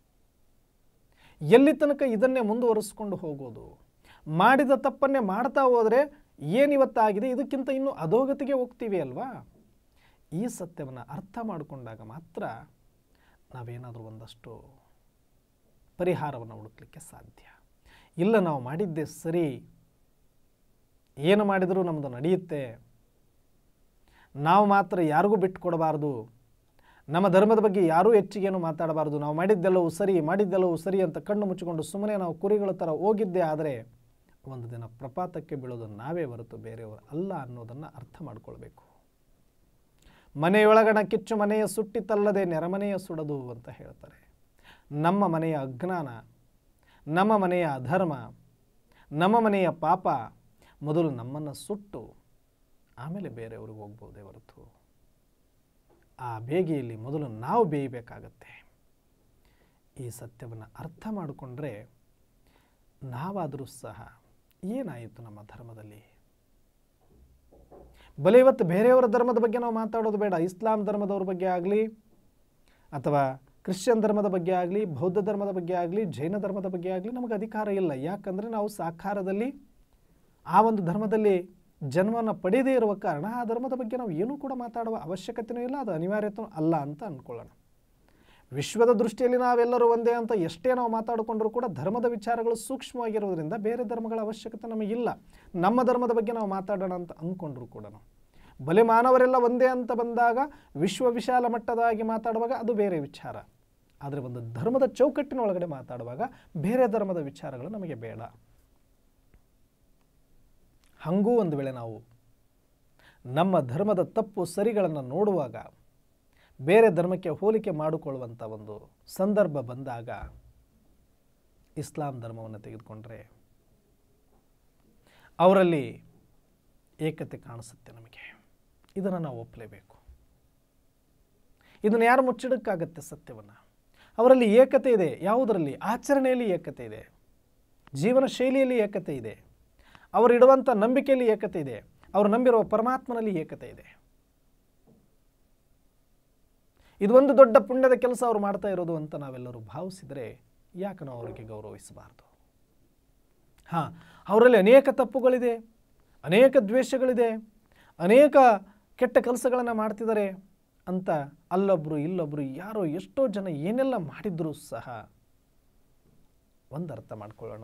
ಎಲ್ಲಿ ತನಕ ಇದನ್ನೇ ಮುಂದುವರಿಸ್ಕೊಂಡು ಹೋಗೋದು? ಮಾಡಿದ ತಪ್ಪನ್ನೇ ಮಾಡ್ತಾ ಹೋದರೆ ಏನಿವತ್ತಾಗಿದೆ ಇದಕ್ಕಿಂತ ಇನ್ನೂ ಅಧೋಗತಿಗೆ ಹೋಗ್ತೀವಿ ಅಲ್ವಾ? ಈ ಸತ್ಯವನ್ನು ಅರ್ಥ ಮಾಡಿಕೊಂಡಾಗ ಮಾತ್ರ ನಾವೇನಾದರೂ ಒಂದಷ್ಟು ಪರಿಹಾರವನ್ನು ಹುಡುಕಲಿಕ್ಕೆ ಸಾಧ್ಯ. ಇಲ್ಲ, ನಾವು ಮಾಡಿದ್ದೇ ಸರಿ, ಏನು ಮಾಡಿದರೂ ನಮ್ಮದು ನಡೆಯುತ್ತೆ, ನಾವು ಮಾತ್ರ ಯಾರಿಗೂ ಬಿಟ್ಟು ಕೊಡಬಾರ್ದು, ನಮ್ಮ ಧರ್ಮದ ಬಗ್ಗೆ ಯಾರೂ ಹೆಚ್ಚಿಗೇನು ಮಾತಾಡಬಾರ್ದು, ನಾವು ಮಾಡಿದ್ದೆಲ್ಲವೂ ಸರಿ ಮಾಡಿದ್ದೆಲ್ಲವೂ ಸರಿ ಅಂತ ಕಣ್ಣು ಮುಚ್ಚಿಕೊಂಡು ಸುಮ್ಮನೆ ನಾವು ಕುರಿಗಳ ಥರ ಹೋಗಿದ್ದೇ ಆದರೆ ಒಂದು ದಿನ ಪ್ರಪಾತಕ್ಕೆ ಬೀಳೋದು ನಾವೇ ಹೊರತು ಬೇರೆಯವರು ಅಲ್ಲ ಅನ್ನೋದನ್ನು ಅರ್ಥ ಮಾಡಿಕೊಳ್ಬೇಕು. ಮನೆಯೊಳಗಣ ಕಿಚ್ಚು ಮನೆಯ ಸುಟ್ಟಿತಲ್ಲದೆ ನೆರಮನೆಯ ಸುಡದು ಅಂತ ಹೇಳ್ತಾರೆ. ನಮ್ಮ ಮನೆಯ ಅಜ್ಞಾನ, ನಮ್ಮ ಮನೆಯ ಅಧರ್ಮ, ನಮ್ಮ ಮನೆಯ ಪಾಪ ಮೊದಲು ನಮ್ಮನ್ನು ಸುಟ್ಟು ಆಮೇಲೆ ಬೇರೆಯವ್ರಿಗೆ ಹೋಗ್ಬೋದೇ ಹೊರತು ಆ ಬೇಗೆಯಲ್ಲಿ ಮೊದಲು ನಾವು ಬೇಯಬೇಕಾಗತ್ತೆ. ಈ ಸತ್ಯವನ್ನು ಅರ್ಥ ಮಾಡಿಕೊಂಡ್ರೆ ನಾವಾದರೂ ಸಹ ಏನಾಯಿತು ನಮ್ಮ ಧರ್ಮದಲ್ಲಿ? ಬಲೆ ಇವತ್ತು ಬೇರೆಯವರ ಧರ್ಮದ ಬಗ್ಗೆ ನಾವು ಮಾತಾಡೋದು ಬೇಡ. ಇಸ್ಲಾಂ ಧರ್ಮದವ್ರ ಬಗ್ಗೆ ಆಗಲಿ, ಅಥವಾ ಕ್ರಿಶ್ಚಿಯನ್ ಧರ್ಮದ ಬಗ್ಗೆ ಆಗಲಿ, ಬೌದ್ಧ ಧರ್ಮದ ಬಗ್ಗೆ ಆಗಲಿ, ಜೈನ ಧರ್ಮದ ಬಗ್ಗೆ ಆಗಲಿ ನಮಗೆ ಅಧಿಕಾರ ಇಲ್ಲ. ಯಾಕಂದರೆ ನಾವು ಸಾಕಾರದಲ್ಲಿ ಆ ಒಂದು ಧರ್ಮದಲ್ಲಿ ಜನ್ಮವನ್ನು ಪಡೆಯದೇ ಇರುವ ಕಾರಣ ಆ ಧರ್ಮದ ಬಗ್ಗೆ ನಾವು ಏನೂ ಕೂಡ ಮಾತಾಡುವ ಅವಶ್ಯಕತೆಯೂ ಇಲ್ಲ, ಅದು ಅನಿವಾರ್ಯತೆಯೂ ಅಲ್ಲ ಅಂತ ಅಂದ್ಕೊಳ್ಳೋಣ. ವಿಶ್ವದ ದೃಷ್ಟಿಯಲ್ಲಿ ನಾವೆಲ್ಲರೂ ಒಂದೇ ಅಂತ ಎಷ್ಟೇ ನಾವು ಮಾತಾಡಿಕೊಂಡ್ರೂ ಕೂಡ ಧರ್ಮದ ವಿಚಾರಗಳು ಸೂಕ್ಷ್ಮವಾಗಿರೋದ್ರಿಂದ ಬೇರೆ ಧರ್ಮಗಳ ಅವಶ್ಯಕತೆ ನಮಗಿಲ್ಲ. ನಮ್ಮ ಧರ್ಮದ ಬಗ್ಗೆ ನಾವು ಮಾತಾಡೋಣ ಅಂತ ಅಂದ್ಕೊಂಡ್ರೂ ಕೂಡ ನಾವು ಬಲೆ ಮಾನವರೆಲ್ಲ ಒಂದೇ ಅಂತ ಬಂದಾಗ ವಿಶ್ವ ವಿಶಾಲ ಮಟ್ಟದಾಗಿ ಮಾತಾಡುವಾಗ ಅದು ಬೇರೆ ವಿಚಾರ. ಆದರೆ ಒಂದು ಧರ್ಮದ ಚೌಕಟ್ಟಿನ ಒಳಗಡೆ ಮಾತಾಡುವಾಗ ಬೇರೆ ಧರ್ಮದ ವಿಚಾರಗಳು ನಮಗೆ ಬೇಡ. ಹಾಗೂ ಒಂದು ವೇಳೆ ನಾವು ನಮ್ಮ ಧರ್ಮದ ತಪ್ಪು ಸರಿಗಳನ್ನು ನೋಡುವಾಗ ಬೇರೆ ಧರ್ಮಕ್ಕೆ ಹೋಲಿಕೆ ಮಾಡಿಕೊಳ್ಳುವಂಥ ಒಂದು ಸಂದರ್ಭ ಬಂದಾಗ ಇಸ್ಲಾಂ ಧರ್ಮವನ್ನು ತೆಗೆದುಕೊಂಡ್ರೆ ಅವರಲ್ಲಿ ಏಕತೆ ಕಾಣಿಸುತ್ತೆ ನಮಗೆ. ಇದನ್ನು ನಾವು ಒಪ್ಪಲೇಬೇಕು. ಇದನ್ನು ಯಾರು ಮುಚ್ಚಿಡಕ್ಕಾಗತ್ತೆ ಸತ್ಯವನ್ನು? ಅವರಲ್ಲಿ ಏಕತೆ ಇದೆ. ಯಾವುದರಲ್ಲಿ? ಆಚರಣೆಯಲ್ಲಿ ಏಕತೆ ಇದೆ, ಜೀವನ ಶೈಲಿಯಲ್ಲಿ ಏಕತೆ ಇದೆ, ಅವರು ಇಡುವಂಥ ನಂಬಿಕೆಯಲ್ಲಿ ಏಕತೆ ಇದೆ, ಅವರು ನಂಬಿರುವ ಪರಮಾತ್ಮನಲ್ಲಿ ಏಕತೆ ಇದೆ. ಇದೊಂದು ದೊಡ್ಡ ಪುಣ್ಯದ ಕೆಲಸ ಅವರು ಮಾಡ್ತಾ ಇರೋದು ಅಂತ ನಾವೆಲ್ಲರೂ ಭಾವಿಸಿದರೆ ಯಾಕೆ ನಾವು ಅವರಿಗೆ ಗೌರವಿಸಬಾರ್ದು? ಹಾಂ, ಅವರಲ್ಲಿ ಅನೇಕ ತಪ್ಪುಗಳಿದೆ, ಅನೇಕ ದ್ವೇಷಗಳಿದೆ, ಅನೇಕ ಕೆಟ್ಟ ಕೆಲಸಗಳನ್ನು ಮಾಡ್ತಿದ್ದಾರೆ ಅಂತ ಅಲ್ಲೊಬ್ಬರು ಇಲ್ಲೊಬ್ಬರು ಯಾರೋ ಎಷ್ಟೋ ಜನ ಏನೆಲ್ಲ ಮಾಡಿದ್ರೂ ಸಹ ಒಂದು ಅರ್ಥ ಮಾಡ್ಕೊಳ್ಳೋಣ.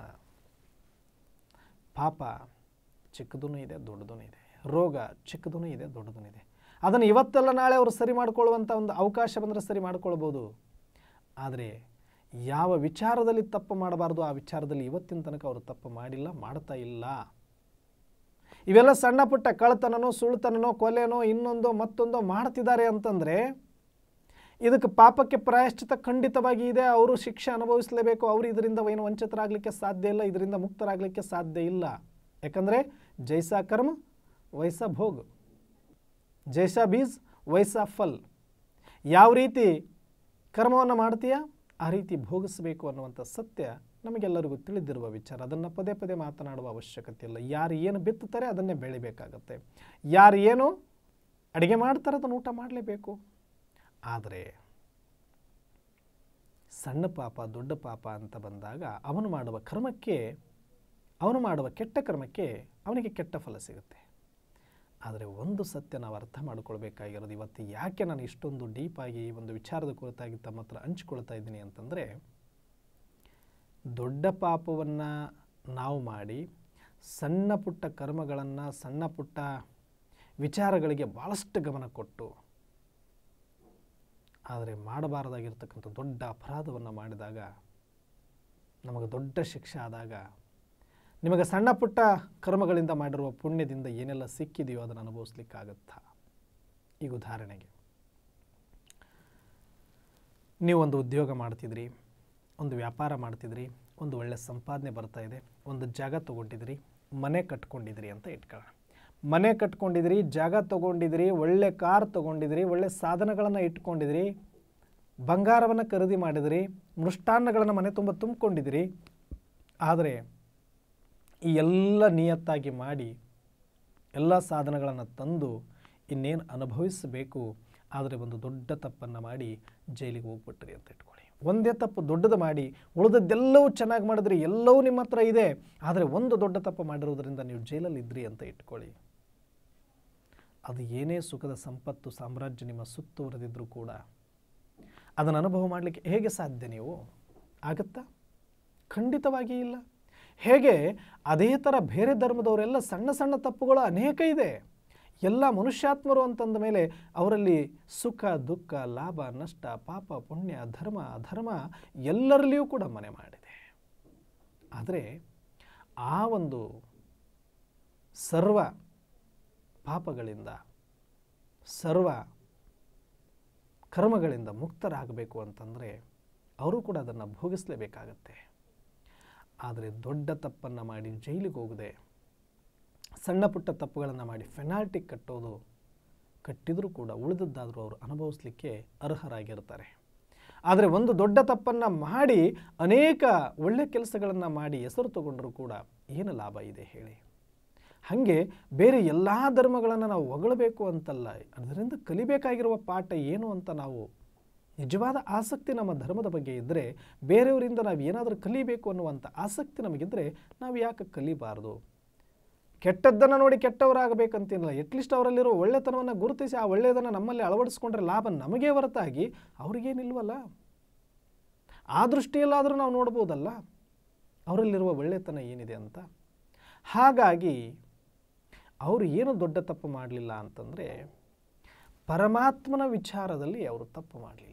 ಪಾಪ ಚಿಕ್ಕದೂ ಇದೆ, ದೊಡ್ಡದೂ ಇದೆ, ರೋಗ ಚಿಕ್ಕದೂ ಇದೆ, ದೊಡ್ಡದೂ ಇದೆ. ಅದನ್ನು ಇವತ್ತೆಲ್ಲ ನಾಳೆ ಅವರು ಸರಿ ಮಾಡಿಕೊಳ್ಳುವಂಥ ಒಂದು ಅವಕಾಶ ಬಂದರೆ ಸರಿ ಮಾಡ್ಕೊಳ್ಬೋದು. ಆದರೆ ಯಾವ ವಿಚಾರದಲ್ಲಿ ತಪ್ಪು ಮಾಡಬಾರ್ದು ಆ ವಿಚಾರದಲ್ಲಿ ಇವತ್ತಿನ ತನಕ ಅವರು ತಪ್ಪು ಮಾಡಿಲ್ಲ, ಮಾಡ್ತಾ ಇಲ್ಲ. ಇವೆಲ್ಲ ಸಣ್ಣ ಪುಟ್ಟ ಕಳ್ಳತನನೋ, ಸುಳ್ತನನೋ, ಕೊಲೆನೋ, ಇನ್ನೊಂದೋ ಮತ್ತೊಂದೋ ಮಾಡ್ತಿದ್ದಾರೆ ಅಂತಂದರೆ ಇದಕ್ಕೆ ಪಾಪಕ್ಕೆ ಪ್ರಾಯಶ್ಚಿತ ಖಂಡಿತವಾಗಿ ಇದೆ. ಅವರು ಶಿಕ್ಷೆ ಅನುಭವಿಸಲೇಬೇಕು. ಅವರು ಇದರಿಂದ ಏನು ವಂಚಿತರಾಗಲಿಕ್ಕೆ ಸಾಧ್ಯ ಇಲ್ಲ, ಇದರಿಂದ ಮುಕ್ತರಾಗಲಿಕ್ಕೆ ಸಾಧ್ಯ ಇಲ್ಲ. ಯಾಕಂದರೆ ಜೈಸಾ ಕರ್ಮ ವೈಸಾ ಭೋಗ್, ಜೈಸಾ ಬೀಜ್ ವೈಸಾ ಫಲ್. ಯಾವ ರೀತಿ ಕರ್ಮವನ್ನು ಮಾಡ್ತೀಯಾ ಆ ರೀತಿ ಭೋಗಿಸಬೇಕು ಅನ್ನುವಂಥ ಸತ್ಯ ನಮಗೆಲ್ಲರಿಗೂ ತಿಳಿದಿರುವ ವಿಚಾರ. ಅದನ್ನು ಪದೇ ಪದೇ ಮಾತನಾಡುವ ಅವಶ್ಯಕತೆ ಇಲ್ಲ. ಯಾರು ಏನು ಬಿತ್ತುತ್ತಾರೆ ಅದನ್ನೇ ಬೆಳಿಬೇಕಾಗತ್ತೆ. ಯಾರು ಏನು ಅಡುಗೆ ಮಾಡ್ತಾರೆ ಅದನ್ನು ಊಟ ಮಾಡಲೇಬೇಕು. ಆದರೆ ಸಣ್ಣ ಪಾಪ ದೊಡ್ಡ ಪಾಪ ಅಂತ ಬಂದಾಗ ಅವನು ಮಾಡುವ ಕರ್ಮಕ್ಕೆ, ಅವನು ಮಾಡುವ ಕೆಟ್ಟ ಕರ್ಮಕ್ಕೆ ಅವನಿಗೆ ಕೆಟ್ಟ ಫಲ ಸಿಗುತ್ತೆ. ಆದರೆ ಒಂದು ಸತ್ಯ ನಾವು ಅರ್ಥ ಮಾಡ್ಕೊಳ್ಬೇಕಾಗಿರೋದು, ಇವತ್ತು ಯಾಕೆ ನಾನು ಇಷ್ಟೊಂದು ಡೀಪಾಗಿ ಈ ಒಂದು ವಿಚಾರದ ಕುರಿತಾಗಿ ತಮ್ಮ ಹತ್ರ ಹಂಚ್ಕೊಳ್ತಾ ಇದ್ದೀನಿ ಅಂತಂದರೆ, ದೊಡ್ಡ ಪಾಪವನ್ನು ನಾವು ಮಾಡಿ ಸಣ್ಣ ಪುಟ್ಟ ಕರ್ಮಗಳನ್ನು, ಸಣ್ಣ ಪುಟ್ಟ ವಿಚಾರಗಳಿಗೆ ಭಾಳಷ್ಟು ಗಮನ ಕೊಟ್ಟು, ಆದರೆ ಮಾಡಬಾರದಾಗಿರ್ತಕ್ಕಂಥ ದೊಡ್ಡ ಅಪರಾಧವನ್ನು ಮಾಡಿದಾಗ, ನಮಗೆ ದೊಡ್ಡ ಶಿಕ್ಷೆ ಆದಾಗ ನಿಮಗೆ ಸಣ್ಣ ಪುಟ್ಟ ಕರ್ಮಗಳಿಂದ ಮಾಡಿರುವ ಪುಣ್ಯದಿಂದ ಏನೆಲ್ಲ ಸಿಕ್ಕಿದೆಯೋ ಅದನ್ನು ಅನುಭವಿಸ್ಲಿಕ್ಕಾಗತ್ತಾ? ಈಗ ಉದಾಹರಣೆಗೆ ನೀವು ಒಂದು ಉದ್ಯೋಗ ಮಾಡ್ತಿದ್ರಿ, ಒಂದು ವ್ಯಾಪಾರ ಮಾಡ್ತಿದ್ರಿ, ಒಂದು ಒಳ್ಳೆ ಸಂಪಾದನೆ ಬರ್ತಾ ಇದೆ, ಒಂದು ಜಾಗ ತೊಗೊಂಡಿದ್ರಿ, ಮನೆ ಕಟ್ಕೊಂಡಿದ್ರಿ ಅಂತ ಇಟ್ಕೊಳ್ಳೋಣ. ಮನೆ ಕಟ್ಕೊಂಡಿದ್ರಿ, ಜಾಗ ತೊಗೊಂಡಿದ್ರಿ, ಒಳ್ಳೆ ಕಾರ್ ತೊಗೊಂಡಿದ್ರಿ, ಒಳ್ಳೆ ಸಾಧನಗಳನ್ನು ಇಟ್ಕೊಂಡಿದ್ರಿ, ಬಂಗಾರವನ್ನು ಖರೀದಿ ಮಾಡಿದ್ರಿ, ಮೃಷ್ಟಾನ್ನಗಳನ್ನು ಮನೆ ತುಂಬ ತುಂಬಿಕೊಂಡಿದ್ರಿ. ಆದರೆ ಈ ಎಲ್ಲ ನಿಯತ್ತಾಗಿ ಮಾಡಿ ಎಲ್ಲ ಸಾಧನಗಳನ್ನು ತಂದು ಇನ್ನೇನು ಅನುಭವಿಸಬೇಕು, ಆದರೆ ಒಂದು ದೊಡ್ಡ ತಪ್ಪನ್ನು ಮಾಡಿ ಜೈಲಿಗೆ ಹೋಗ್ಬಿಟ್ರಿ ಅಂತ ಇಟ್ಕೊಳ್ಳಿ. ಒಂದೇ ತಪ್ಪು ದೊಡ್ಡದು ಮಾಡಿ ಉಳಿದದ್ದೆಲ್ಲವೂ ಚೆನ್ನಾಗಿ ಮಾಡಿದ್ರಿ, ಎಲ್ಲವೂ ನಿಮ್ಮ ಹತ್ರ ಇದೆ, ಆದರೆ ಒಂದು ದೊಡ್ಡ ತಪ್ಪು ಮಾಡಿರೋದ್ರಿಂದ ನೀವು ಜೈಲಲ್ಲಿ ಇದ್ರಿ ಅಂತ ಇಟ್ಕೊಳ್ಳಿ. ಅದು ಏನೇ ಸುಖದ ಸಂಪತ್ತು ಸಾಮ್ರಾಜ್ಯ ನಿಮ್ಮ ಸುತ್ತುವರೆದಿದ್ರೂ ಕೂಡ ಅದನ್ನು ಅನುಭವ ಮಾಡಲಿಕ್ಕೆ ಹೇಗೆ ಸಾಧ್ಯ? ನೀವು ಆಗುತ್ತಾ? ಖಂಡಿತವಾಗಿ ಇಲ್ಲ. ಹೇಗೆ ಅದೇ ಥರ ಬೇರೆ ಧರ್ಮದವರೆಲ್ಲ ಸಣ್ಣ ಸಣ್ಣ ತಪ್ಪುಗಳು ಅನೇಕ ಇದೆ. ಎಲ್ಲ ಮನುಷ್ಯಾತ್ಮರು ಅಂತಂದ ಮೇಲೆ ಅವರಲ್ಲಿ ಸುಖ ದುಃಖ ಲಾಭ ನಷ್ಟ ಪಾಪ ಪುಣ್ಯ ಧರ್ಮ ಅಧರ್ಮ ಎಲ್ಲರಲ್ಲಿಯೂ ಕೂಡ ಮನೆ ಮಾಡಿದೆ. ಆದರೆ ಆ ಒಂದು ಸರ್ವ ಪಾಪಗಳಿಂದ ಸರ್ವ ಕರ್ಮಗಳಿಂದ ಮುಕ್ತರಾಗಬೇಕು ಅಂತಂದರೆ ಅವರು ಕೂಡ ಅದನ್ನು ಭೋಗಿಸಲೇಬೇಕಾಗತ್ತೆ. ಆದರೆ ದೊಡ್ಡ ತಪ್ಪನ್ನು ಮಾಡಿ ಜೈಲಿಗೆ ಹೋಗದೆ ಸಣ್ಣ ಪುಟ್ಟ ತಪ್ಪುಗಳನ್ನು ಮಾಡಿ ಫೆನಾಲ್ಟಿ ಕಟ್ಟೋದು ಕಟ್ಟಿದರೂ ಕೂಡ ಉಳಿದದ್ದಾದರೂ ಅವರು ಅನುಭವಿಸಲಿಕ್ಕೆ ಅರ್ಹರಾಗಿರ್ತಾರೆ. ಆದರೆ ಒಂದು ದೊಡ್ಡ ತಪ್ಪನ್ನು ಮಾಡಿ ಅನೇಕ ಒಳ್ಳೆಯ ಕೆಲಸಗಳನ್ನು ಮಾಡಿ ಹೆಸರು ತಗೊಂಡರೂ ಕೂಡ ಏನು ಲಾಭ ಇದೆ ಹೇಳಿ? ಹಾಗೆ ಬೇರೆ ಎಲ್ಲ ಧರ್ಮಗಳನ್ನು ನಾವು ಹೊಗಳಬೇಕು ಅಂತಲ್ಲ, ಅದರಿಂದ ಕಲಿಬೇಕಾಗಿರುವ ಪಾಠ ಏನು ಅಂತ ನಾವು ನಿಜವಾದ ಆಸಕ್ತಿ ನಮ್ಮ ಧರ್ಮದ ಬಗ್ಗೆ ಇದ್ದರೆ, ಬೇರೆಯವರಿಂದ ನಾವು ಏನಾದರೂ ಕಲಿಬೇಕು ಅನ್ನುವಂಥ ಆಸಕ್ತಿ ನಮಗಿದ್ದರೆ ನಾವು ಯಾಕೆ ಕಲಿಬಾರ್ದು? ಕೆಟ್ಟದ್ದನ್ನು ನೋಡಿ ಕೆಟ್ಟವರಾಗಬೇಕಂತಿಲ್ಲ, ಎಟ್ಲೀಸ್ಟ್ ಅವರಲ್ಲಿರೋ ಒಳ್ಳೆತನವನ್ನು ಗುರುತಿಸಿ ಆ ಒಳ್ಳೆಯದನ್ನು ನಮ್ಮಲ್ಲಿ ಅಳವಡಿಸ್ಕೊಂಡ್ರೆ ಲಾಭ ನಮಗೇ ಹೊರತಾಗಿ ಅವ್ರಿಗೇನಿಲ್ವಲ್ಲ. ಆ ದೃಷ್ಟಿಯಲ್ಲಾದರೂ ನಾವು ನೋಡ್ಬೋದಲ್ಲ ಅವರಲ್ಲಿರುವ ಒಳ್ಳೆತನ ಏನಿದೆ ಅಂತ. ಹಾಗಾಗಿ ಅವರು ಏನು ದೊಡ್ಡ ತಪ್ಪು ಮಾಡಲಿಲ್ಲ ಅಂತಂದರೆ ಪರಮಾತ್ಮನ ವಿಚಾರದಲ್ಲಿ ಅವರು ತಪ್ಪು ಮಾಡಲಿಲ್ಲ.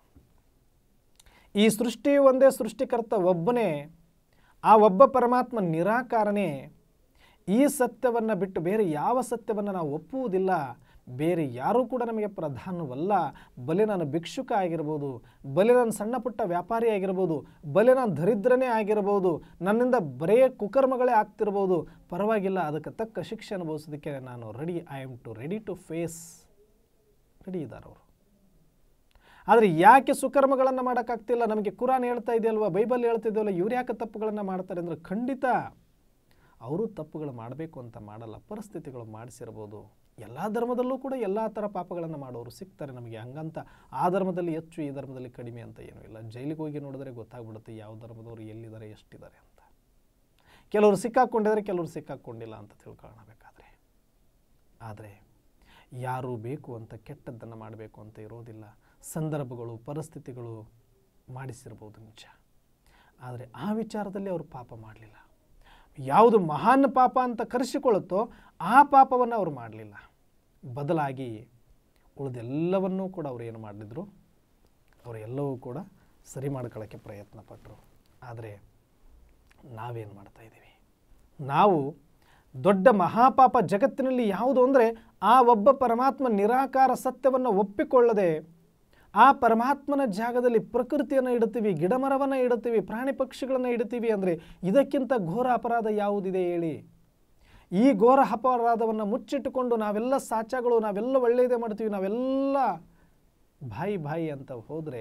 ಈ ಸೃಷ್ಟಿ ಒಂದೇ ಸೃಷ್ಟಿಕರ್ತ ಒಬ್ಬನೇ, ಆ ಒಬ್ಬ ಪರಮಾತ್ಮ ನಿರಾಕಾರನೇ. ಈ ಸತ್ಯವನ್ನು ಬಿಟ್ಟು ಬೇರೆ ಯಾವ ಸತ್ಯವನ್ನು ನಾವು ಒಪ್ಪುವುದಿಲ್ಲ. ಬೇರೆ ಯಾರೂ ಕೂಡ ನಮಗೆ ಪ್ರಧಾನವಲ್ಲ. ಬಲೆ ನಾನು ಭಿಕ್ಷುಕ ಆಗಿರ್ಬೋದು, ಬಲೆ ನಾನು ಸಣ್ಣ ಪುಟ್ಟ ವ್ಯಾಪಾರಿ ಆಗಿರ್ಬೋದು, ಬಲೆ ನಾನು ದರಿದ್ರನೇ ಆಗಿರ್ಬೋದು, ನನ್ನಿಂದ ಬರೇ ಕುಕರ್ಮಗಳೇ ಆಗ್ತಿರ್ಬೋದು, ಪರವಾಗಿಲ್ಲ, ಅದಕ್ಕೆ ತಕ್ಕ ಶಿಕ್ಷೆ ಅನುಭವಿಸೋದಕ್ಕೆ ನಾನು ready. I am to ready to face ready ಇದ್ದಾರೆ ಅವರು. ಆದರೆ ಯಾಕೆ ಸುಕರ್ಮಗಳನ್ನು ಮಾಡೋಕ್ಕಾಗ್ತಿಲ್ಲ? ನಮಗೆ ಕುರಾನ್ ಹೇಳ್ತಾ ಇದೆಯಲ್ವ, ಬೈಬಲ್ ಹೇಳ್ತಾ ಇದೆಯಲ್ವ, ಇವ್ರು ಯಾಕೆ ತಪ್ಪುಗಳನ್ನು ಮಾಡ್ತಾರೆ ಅಂದರೆ ಖಂಡಿತ ಅವರು ತಪ್ಪುಗಳು ಮಾಡಬೇಕು ಅಂತ ಮಾಡಲ್ಲ, ಪರಿಸ್ಥಿತಿಗಳು ಮಾಡಿಸಿರ್ಬೋದು. ಎಲ್ಲ ಧರ್ಮದಲ್ಲೂ ಕೂಡ ಎಲ್ಲ ಥರ ಪಾಪಗಳನ್ನು ಮಾಡೋರು ಸಿಗ್ತಾರೆ ನಮಗೆ. ಹಂಗಂತ ಆ ಧರ್ಮದಲ್ಲಿ ಹೆಚ್ಚು ಈ ಧರ್ಮದಲ್ಲಿ ಕಡಿಮೆ ಅಂತ ಏನೂ ಇಲ್ಲ. ಜೈಲಿಗೆ ಹೋಗಿ ನೋಡಿದ್ರೆ ಗೊತ್ತಾಗ್ಬಿಡುತ್ತೆ ಯಾವ ಧರ್ಮದವರು ಎಲ್ಲಿದ್ದಾರೆ ಎಷ್ಟಿದ್ದಾರೆ ಅಂತ. ಕೆಲವರು ಸಿಕ್ಕಾಕ್ಕೊಂಡಿದ್ದಾರೆ, ಕೆಲವರು ಸಿಕ್ಕಾಕ್ಕೊಂಡಿಲ್ಲ ಅಂತ ತಿಳ್ಕೊಳ್ಳೋಣ ಬೇಕಾದರೆ. ಆದರೆ ಯಾರು ಬೇಕು ಅಂತ ಕೆಟ್ಟದ್ದನ್ನು ಮಾಡಬೇಕು ಅಂತ ಇರೋದಿಲ್ಲ. ಸಂದರ್ಭಗಳು ಪರಿಸ್ಥಿತಿಗಳು ಮಾಡಿಸಿರ್ಬೋದು ನಿಜ, ಆದರೆ ಆ ವಿಚಾರದಲ್ಲಿ ಅವರು ಪಾಪ ಮಾಡಲಿಲ್ಲ. ಯಾವುದು ಮಹಾನ್ ಪಾಪ ಅಂತ ಕರೆಸಿಕೊಳ್ಳುತ್ತೋ ಆ ಪಾಪವನ್ನು ಅವರು ಮಾಡಲಿಲ್ಲ. ಬದಲಾಗಿ ಉಳಿದೆಲ್ಲವನ್ನೂ ಕೂಡ ಅವರು ಏನು ಮಾಡಿದ್ರು, ಅವರು ಎಲ್ಲವೂ ಕೂಡ ಸರಿ ಮಾಡ್ಕೊಳ್ಳೋಕ್ಕೆ ಪ್ರಯತ್ನ ಪಟ್ಟರು. ಆದರೆ ನಾವೇನು ಮಾಡ್ತಾ ಇದ್ದೀವಿ? ನಾವು ದೊಡ್ಡ ಮಹಾಪಾಪ ಜಗತ್ತಿನಲ್ಲಿ ಯಾವುದು ಅಂದರೆ ಆ ಒಬ್ಬ ಪರಮಾತ್ಮ ನಿರಾಕಾರ ಸತ್ಯವನ್ನು ಒಪ್ಪಿಕೊಳ್ಳದೆ ಆ ಪರಮಾತ್ಮನ ಜಾಗದಲ್ಲಿ ಪ್ರಕೃತಿಯನ್ನು ಇಡುತ್ತೀವಿ, ಗಿಡಮರವನ್ನು ಇಡುತ್ತೀವಿ, ಪ್ರಾಣಿ ಪಕ್ಷಿಗಳನ್ನು ಇಡುತ್ತೀವಿ ಅಂದರೆ ಇದಕ್ಕಿಂತ ಘೋರ ಅಪರಾಧ ಯಾವುದಿದೆ ಹೇಳಿ? ಈ ಘೋರ ಅಪರಾಧವನ್ನು ಮುಚ್ಚಿಟ್ಟುಕೊಂಡು ನಾವೆಲ್ಲ ಸಾಚಾಗಳು, ನಾವೆಲ್ಲ ಒಳ್ಳೆಯದೇ ಮಾಡ್ತೀವಿ, ನಾವೆಲ್ಲ ಬಾಯಿ ಬಾಯಿ ಅಂತ ಹೋದರೆ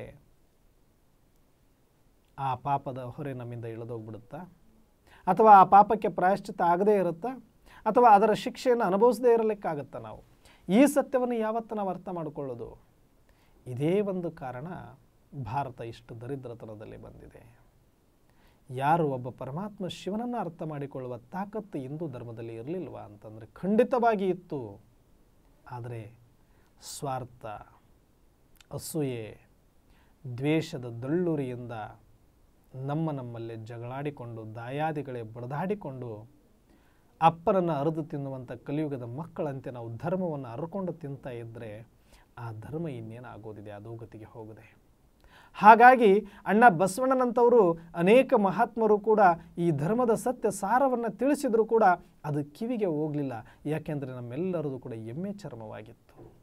ಆ ಪಾಪದ ಹೊರೆ ನಮ್ಮಿಂದ ಇಳಿದೋಗ್ಬಿಡುತ್ತಾ? ಅಥವಾ ಆ ಪಾಪಕ್ಕೆ ಪ್ರಾಯಶ್ಚಿತ್ತ ಆಗದೇ ಇರುತ್ತಾ? ಅಥವಾ ಅದರ ಶಿಕ್ಷೆಯನ್ನು ಅನುಭವಿಸದೇ ಇರಲಿಕ್ಕಾಗತ್ತಾ? ನಾವು ಈ ಸತ್ಯವನ್ನು ಯಾವತ್ತು ನಾವು ಅರ್ಥ ಮಾಡಿಕೊಳ್ಳೋದು? ಇದೇ ಒಂದು ಕಾರಣ ಭಾರತ ಇಷ್ಟು ದರಿದ್ರತನದಲ್ಲಿ ಬಂದಿದೆ. ಯಾರು ಒಬ್ಬ ಪರಮಾತ್ಮ ಶಿವನನ್ನು ಅರ್ಥ ಮಾಡಿಕೊಳ್ಳುವ ತಾಕತ್ತು ಹಿಂದೂ ಧರ್ಮದಲ್ಲಿ ಇರಲಿಲ್ವಾ ಅಂತಂದರೆ ಖಂಡಿತವಾಗಿ ಇತ್ತು. ಆದರೆ ಸ್ವಾರ್ಥ, ಅಸೂಯೆ, ದ್ವೇಷದ ದಳ್ಳುರಿಯಿಂದ ನಮ್ಮ ನಮ್ಮಲ್ಲೇ ಜಗಳಾಡಿಕೊಂಡು ದಾಯಾದಿಗಳೇ ಬಡದಾಡಿಕೊಂಡು ಅಪ್ಪನನ್ನು ಅರಿದು ತಿನ್ನುವಂಥ ಕಲಿಯುಗದ ಮಕ್ಕಳಂತೆ ನಾವು ಧರ್ಮವನ್ನು ಅರ್ಕೊಂಡು ತಿಂತಾ ಇದ್ದರೆ ಆ ಧರ್ಮ ಇನ್ನೇನು ಆಗೋದಿದೆ, ಅಧೋಗತಿಗೆ ಹೋಗಿದೆ. ಹಾಗಾಗಿ ಅಣ್ಣ ಬಸವಣ್ಣನಂಥವರು ಅನೇಕ ಮಹಾತ್ಮರು ಕೂಡ ಈ ಧರ್ಮದ ಸತ್ಯ ಸಾರವನ್ನು ತಿಳಿಸಿದರೂ ಕೂಡ ಅದು ಕಿವಿಗೆ ಹೋಗಲಿಲ್ಲ. ಯಾಕೆಂದರೆ ನಮ್ಮೆಲ್ಲರದು ಕೂಡ ಎಮ್ಮೆ ಚರ್ಮವಾಗಿತ್ತು.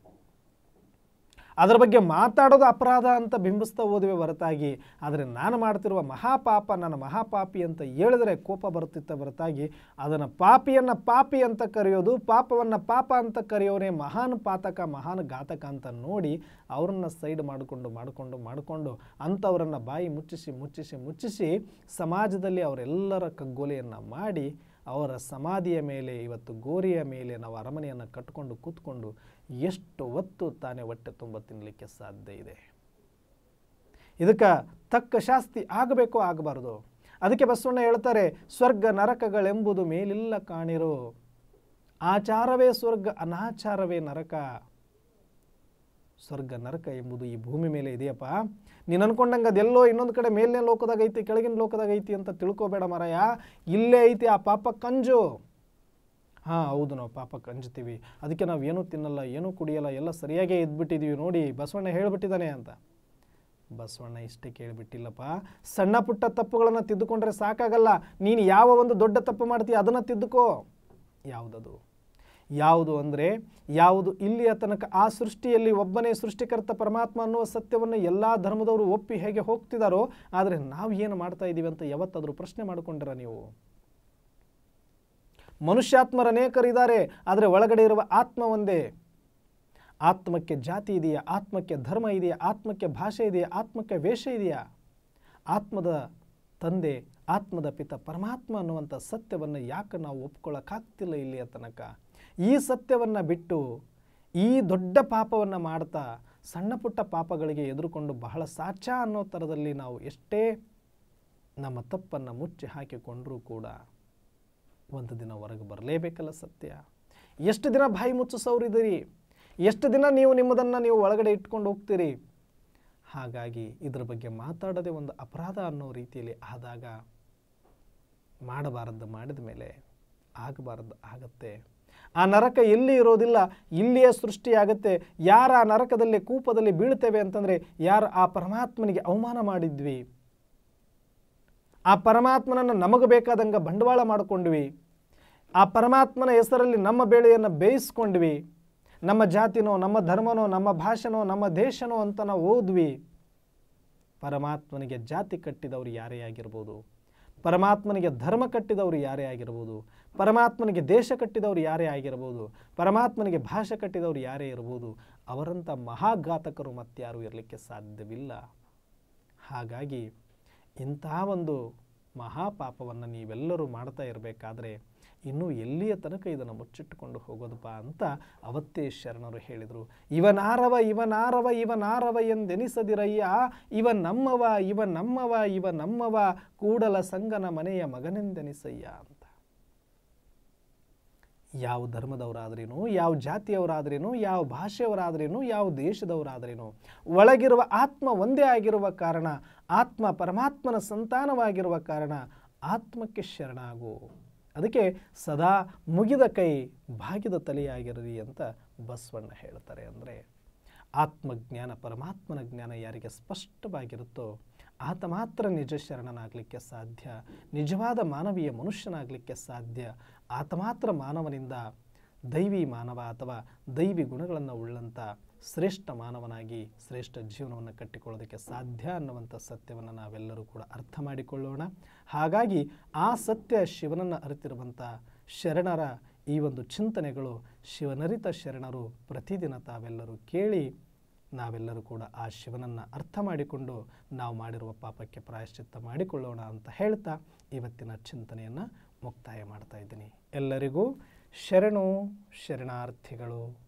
ಅದರ ಬಗ್ಗೆ ಮಾತಾಡೋದು ಅಪರಾಧ ಅಂತ ಬಿಂಬಿಸ್ತಾ ಹೋದುವೆ ಹೊರತಾಗಿ, ಆದರೆ ನಾನು ಮಾಡ್ತಿರುವ ಮಹಾಪಾಪ ನನ್ನ ಮಹಾಪಾಪಿ ಅಂತ ಹೇಳಿದ್ರೆ ಕೋಪ ಬರುತ್ತಿತ್ತ ಹೊರತಾಗಿ ಅದನ್ನು ಪಾಪಿಯನ್ನು ಪಾಪಿ ಅಂತ ಕರೆಯೋದು, ಪಾಪವನ್ನು ಪಾಪ ಅಂತ ಕರೆಯೋನೇ ಮಹಾನ್ ಪಾತಕ ಮಹಾನ್ ಘಾತಕ ಅಂತ ನೋಡಿ ಅವರನ್ನು ಸೈಡ್ ಮಾಡಿಕೊಂಡು ಮಾಡಿಕೊಂಡು ಮಾಡಿಕೊಂಡು ಅಂಥವರನ್ನು ಬಾಯಿ ಮುಚ್ಚಿಸಿ ಮುಚ್ಚಿಸಿ ಮುಚ್ಚಿಸಿ ಸಮಾಜದಲ್ಲಿ ಅವರೆಲ್ಲರ ಕಗ್ಗೊಲೆಯನ್ನು ಮಾಡಿ ಅವರ ಸಮಾಧಿಯ ಮೇಲೆ ಇವತ್ತು ಗೋರಿಯ ಮೇಲೆ ನಾವು ಅರಮನೆಯನ್ನು ಕಟ್ಟಿಕೊಂಡು ಕೂತ್ಕೊಂಡು ಎಷ್ಟು ಹೊತ್ತು ತಾನೇ ಹೊಟ್ಟೆ ತುಂಬ ತಿನ್ನಲಿಕ್ಕೆ ಸಾಧ್ಯ ಇದೆ. ಇದಕ್ಕೆ ತಕ್ಕ ಶಾಸ್ತಿ ಆಗಬೇಕು ಆಗಬಾರ್ದು. ಅದಕ್ಕೆ ಬಸವಣ್ಣ ಹೇಳ್ತಾರೆ, ಸ್ವರ್ಗ ನರಕಗಳೆಂಬುದು ಮೇಲಿಲ್ಲ ಕಾಣಿರೋ, ಆಚಾರವೇ ಸ್ವರ್ಗ ಅನಾಚಾರವೇ ನರಕ. ಸ್ವರ್ಗ ನರಕ ಎಂಬುದು ಈ ಭೂಮಿ ಮೇಲೆ ಇದೆಯಪ್ಪ. ನೀನು ಅನ್ಕೊಂಡಂಗೆ ಅದೆಲ್ಲೋ ಇನ್ನೊಂದು ಕಡೆ ಮೇಲಿನ ಲೋಕದಾಗ ಐತಿ ಕೆಳಗಿನ ಲೋಕದಾಗ ಐತಿ ಅಂತ ತಿಳ್ಕೊಬೇಡ ಮಾರಾಯ. ಇಲ್ಲೇ ಐತಿ ಆ ಪಾಪ ಕಂಜು. ಹಾಂ ಹೌದು, ನಾವು ಪಾಪ ಕಂಜ್ತೀವಿ, ಅದಕ್ಕೆ ನಾವು ಏನೂ ತಿನ್ನಲ್ಲ ಏನೂ ಕುಡಿಯಲ್ಲ, ಎಲ್ಲ ಸರಿಯಾಗೇ ಇದ್ಬಿಟ್ಟಿದ್ದೀವಿ ನೋಡಿ ಬಸವಣ್ಣ ಹೇಳಿಬಿಟ್ಟಿದ್ದಾನೆ ಅಂತ. ಬಸವಣ್ಣ ಇಷ್ಟೇ ಕೇಳಿಬಿಟ್ಟಿಲ್ಲಪ್ಪ. ಸಣ್ಣ ಪುಟ್ಟ ತಪ್ಪುಗಳನ್ನು ತಿದ್ದುಕೊಂಡ್ರೆ ಸಾಕಾಗಲ್ಲ. ನೀನು ಯಾವ ಒಂದು ದೊಡ್ಡ ತಪ್ಪು ಮಾಡ್ತೀಯ ಅದನ್ನು ತಿದ್ದುಕೋ. ಯಾವುದದು ಯಾವುದು ಅಂದರೆ ಯಾವುದು ಇಲ್ಲಿಯ ತನಕ ಆ ಸೃಷ್ಟಿಯಲ್ಲಿ ಒಬ್ಬನೇ ಸೃಷ್ಟಿಕರ್ತ ಪರಮಾತ್ಮ ಅನ್ನುವ ಸತ್ಯವನ್ನು ಎಲ್ಲ ಧರ್ಮದವರು ಒಪ್ಪಿ ಹೇಗೆ ಹೋಗ್ತಿದ್ದಾರೋ, ಆದರೆ ನಾವು ಏನು ಮಾಡ್ತಾ ಇದ್ದೀವಿ ಅಂತ ಯಾವತ್ತಾದರೂ ಪ್ರಶ್ನೆ ಮಾಡಿಕೊಂಡಿರ ನೀವು? ಮನುಷ್ಯಾತ್ಮರು ಅನೇಕರಿದ್ದಾರೆ, ಆದರೆ ಒಳಗಡೆ ಇರುವ ಆತ್ಮ ಒಂದೇ. ಆತ್ಮಕ್ಕೆ ಜಾತಿ ಇದೆಯಾ? ಆತ್ಮಕ್ಕೆ ಧರ್ಮ ಇದೆಯಾ? ಆತ್ಮಕ್ಕೆ ಭಾಷೆ ಇದೆಯಾ? ಆತ್ಮಕ್ಕೆ ವೇಷ ಇದೆಯಾ? ಆತ್ಮದ ತಂದೆ ಆತ್ಮದ ಪಿತ ಪರಮಾತ್ಮ ಅನ್ನುವಂಥ ಸತ್ಯವನ್ನು ಯಾಕೆ ನಾವು ಒಪ್ಕೊಳ್ಳೋಕ್ಕಾಗ್ತಿಲ್ಲ ಇಲ್ಲಿಯ ತನಕ? ಈ ಸತ್ಯವನ್ನು ಬಿಟ್ಟು ಈ ದೊಡ್ಡ ಪಾಪವನ್ನು ಮಾಡ್ತಾ ಸಣ್ಣ ಪುಟ್ಟ ಪಾಪಗಳಿಗೆ ಎದುರುಕೊಂಡು ಬಹಳ ಸಾಚ ಅನ್ನೋ ಥರದಲ್ಲಿ ನಾವು ಎಷ್ಟೇ ನಮ್ಮ ತಪ್ಪನ್ನು ಮುಚ್ಚಿ ಹಾಕಿಕೊಂಡರೂ ಕೂಡ ಒಂದು ದಿನ ಹೊರಗೆ ಬರಲೇಬೇಕಲ್ಲ ಸತ್ಯ. ಎಷ್ಟು ದಿನ ಬಾಯಿ ಮುಚ್ಚಿಸೋರಿದ್ದೀರಿ? ಎಷ್ಟು ದಿನ ನೀವು ನಿಮ್ಮದನ್ನು ನೀವು ಒಳಗಡೆ ಇಟ್ಕೊಂಡು ಹೋಗ್ತೀರಿ? ಹಾಗಾಗಿ ಇದರ ಬಗ್ಗೆ ಮಾತಾಡೋದೇ ಒಂದು ಅಪರಾಧ ಅನ್ನೋ ರೀತಿಯಲ್ಲಿ ಆದಾಗ ಮಾಡಬಾರದ್ದು ಮಾಡಿದ ಮೇಲೆ ಆಗಬಾರದ್ದು ಆಗತ್ತೆ. ಆ ನರಕ ಎಲ್ಲಿ ಇರೋದಿಲ್ಲ, ಇಲ್ಲಿಯೇ ಸೃಷ್ಟಿಯಾಗುತ್ತೆ. ಯಾರ ಆ ನರಕದಲ್ಲಿ ಕೂಪದಲ್ಲಿ ಬೀಳ್ತೇವೆ ಅಂತಂದರೆ ಯಾರು ಆ ಪರಮಾತ್ಮನಿಗೆ ಅವಮಾನ ಮಾಡಿದ್ವಿ, ಆ ಪರಮಾತ್ಮನನ್ನು ನಮಗೆ ಬೇಕಾದಂಗೆ ಬಂಡವಾಳ ಮಾಡಿಕೊಂಡ್ವಿ, ಆ ಪರಮಾತ್ಮನ ಹೆಸರಲ್ಲಿ ನಮ್ಮ ಬೇಳೆಯನ್ನು ಬೇಯಿಸ್ಕೊಂಡ್ವಿ, ನಮ್ಮ ಜಾತಿನೋ ನಮ್ಮ ಧರ್ಮನೋ ನಮ್ಮ ಭಾಷೆನೋ ನಮ್ಮ ದೇಶನೋ ಅಂತ ನಾವು ಓದ್ವಿ. ಪರಮಾತ್ಮನಿಗೆ ಜಾತಿ ಕಟ್ಟಿದವರು ಯಾರೇ ಆಗಿರ್ಬೋದು, ಪರಮಾತ್ಮನಿಗೆ ಧರ್ಮ ಕಟ್ಟಿದವರು ಯಾರೇ ಆಗಿರ್ಬೋದು, ಪರಮಾತ್ಮನಿಗೆ ದೇಶ ಕಟ್ಟಿದವರು ಯಾರೇ ಆಗಿರ್ಬೋದು, ಪರಮಾತ್ಮನಿಗೆ ಭಾಷೆ ಕಟ್ಟಿದವರು ಯಾರೇ ಇರ್ಬೋದು, ಅವರಂಥ ಮಹಾಘಾತಕರು ಮತ್ತಾರೂ ಇರಲಿಕ್ಕೆ ಸಾಧ್ಯವಿಲ್ಲ. ಹಾಗಾಗಿ ಇಂಥ ಒಂದು ಮಹಾಪಾಪವನ್ನು ನೀವೆಲ್ಲರೂ ಮಾಡ್ತಾ ಇರಬೇಕಾದ್ರೆ ಇನ್ನೂ ಎಲ್ಲಿಯ ತನಕ ಇದನ್ನು ಮುಚ್ಚಿಟ್ಟುಕೊಂಡು ಹೋಗೋದಪ್ಪ ಅಂತ ಅವತ್ತೇ ಶರಣರು ಹೇಳಿದರು. ಇವನಾರವ ಇವನಾರವ ಇವನಾರವ ಎಂದೆನಿಸದಿರಯ್ಯ, ಇವ ನಮ್ಮವ ಇವ ನಮ್ಮವ ಇವ ನಮ್ಮವ ಕೂಡಲ ಸಂಗನ ಮನೆಯ ಮಗನೆಂದೆನಿಸಯ್ಯ ಅಂತ. ಯಾವ ಧರ್ಮದವರಾದ್ರೇನು, ಯಾವ ಜಾತಿಯವರಾದ್ರೇನು, ಯಾವ ಭಾಷೆಯವರಾದ್ರೇನು, ಯಾವ ದೇಶದವರಾದ್ರೇನು, ಒಳಗಿರುವ ಆತ್ಮ ಒಂದೇ ಆಗಿರುವ ಕಾರಣ, ಆತ್ಮ ಪರಮಾತ್ಮನ ಸಂತಾನವಾಗಿರುವ ಕಾರಣ ಆತ್ಮಕ್ಕೆ ಶರಣಾಗು. ಅದಕ್ಕೆ ಸದಾ ಮುಗಿದ ಕೈ ಬಾಗಿದ ತಲೆಯಾಗಿರಲಿ ಅಂತ ಬಸವಣ್ಣ ಹೇಳ್ತಾರೆ. ಅಂದರೆ ಆತ್ಮಜ್ಞಾನ ಪರಮಾತ್ಮನ ಜ್ಞಾನ ಯಾರಿಗೆ ಸ್ಪಷ್ಟವಾಗಿರುತ್ತೋ ಆತ ಮಾತ್ರ ನಿಜ ಶರಣನಾಗಲಿಕ್ಕೆ ಸಾಧ್ಯ, ನಿಜವಾದ ಮಾನವೀಯ ಮನುಷ್ಯನಾಗಲಿಕ್ಕೆ ಸಾಧ್ಯ. ಆತ ಮಾತ್ರ ಮಾನವನಿಂದ ದೈವಿ ಮಾನವ ಅಥವಾ ದೈವಿ ಗುಣಗಳನ್ನು ಉಳ್ಳಂಥ ಶ್ರೇಷ್ಠ ಮಾನವನಾಗಿ ಶ್ರೇಷ್ಠ ಜೀವನವನ್ನು ಕಟ್ಟಿಕೊಳ್ಳೋದಕ್ಕೆ ಸಾಧ್ಯ ಅನ್ನುವಂಥ ಸತ್ಯವನ್ನು ನಾವೆಲ್ಲರೂ ಕೂಡ ಅರ್ಥ ಮಾಡಿಕೊಳ್ಳೋಣ. ಹಾಗಾಗಿ ಆ ಸತ್ಯ ಶಿವನನ್ನು ಅರಿತಿರುವಂಥ ಶರಣರ ಈ ಒಂದು ಚಿಂತನೆಗಳು ಶಿವನರಿತ ಶರಣರು ಪ್ರತಿದಿನ ತಾವೆಲ್ಲರೂ ಕೇಳಿ ನಾವೆಲ್ಲರೂ ಕೂಡ ಆ ಶಿವನನ್ನು ಅರ್ಥ ಮಾಡಿಕೊಂಡು ನಾವು ಮಾಡಿರುವ ಪಾಪಕ್ಕೆ ಪ್ರಾಯಶ್ಚಿತ್ತ ಮಾಡಿಕೊಳ್ಳೋಣ ಅಂತ ಹೇಳ್ತಾ ಇವತ್ತಿನ ಚಿಂತನೆಯನ್ನು ಮುಕ್ತಾಯ ಮಾಡ್ತಾ ಇದ್ದೀನಿ. ಎಲ್ಲರಿಗೂ ಶರಣು ಶರಣಾರ್ಥಿಗಳು.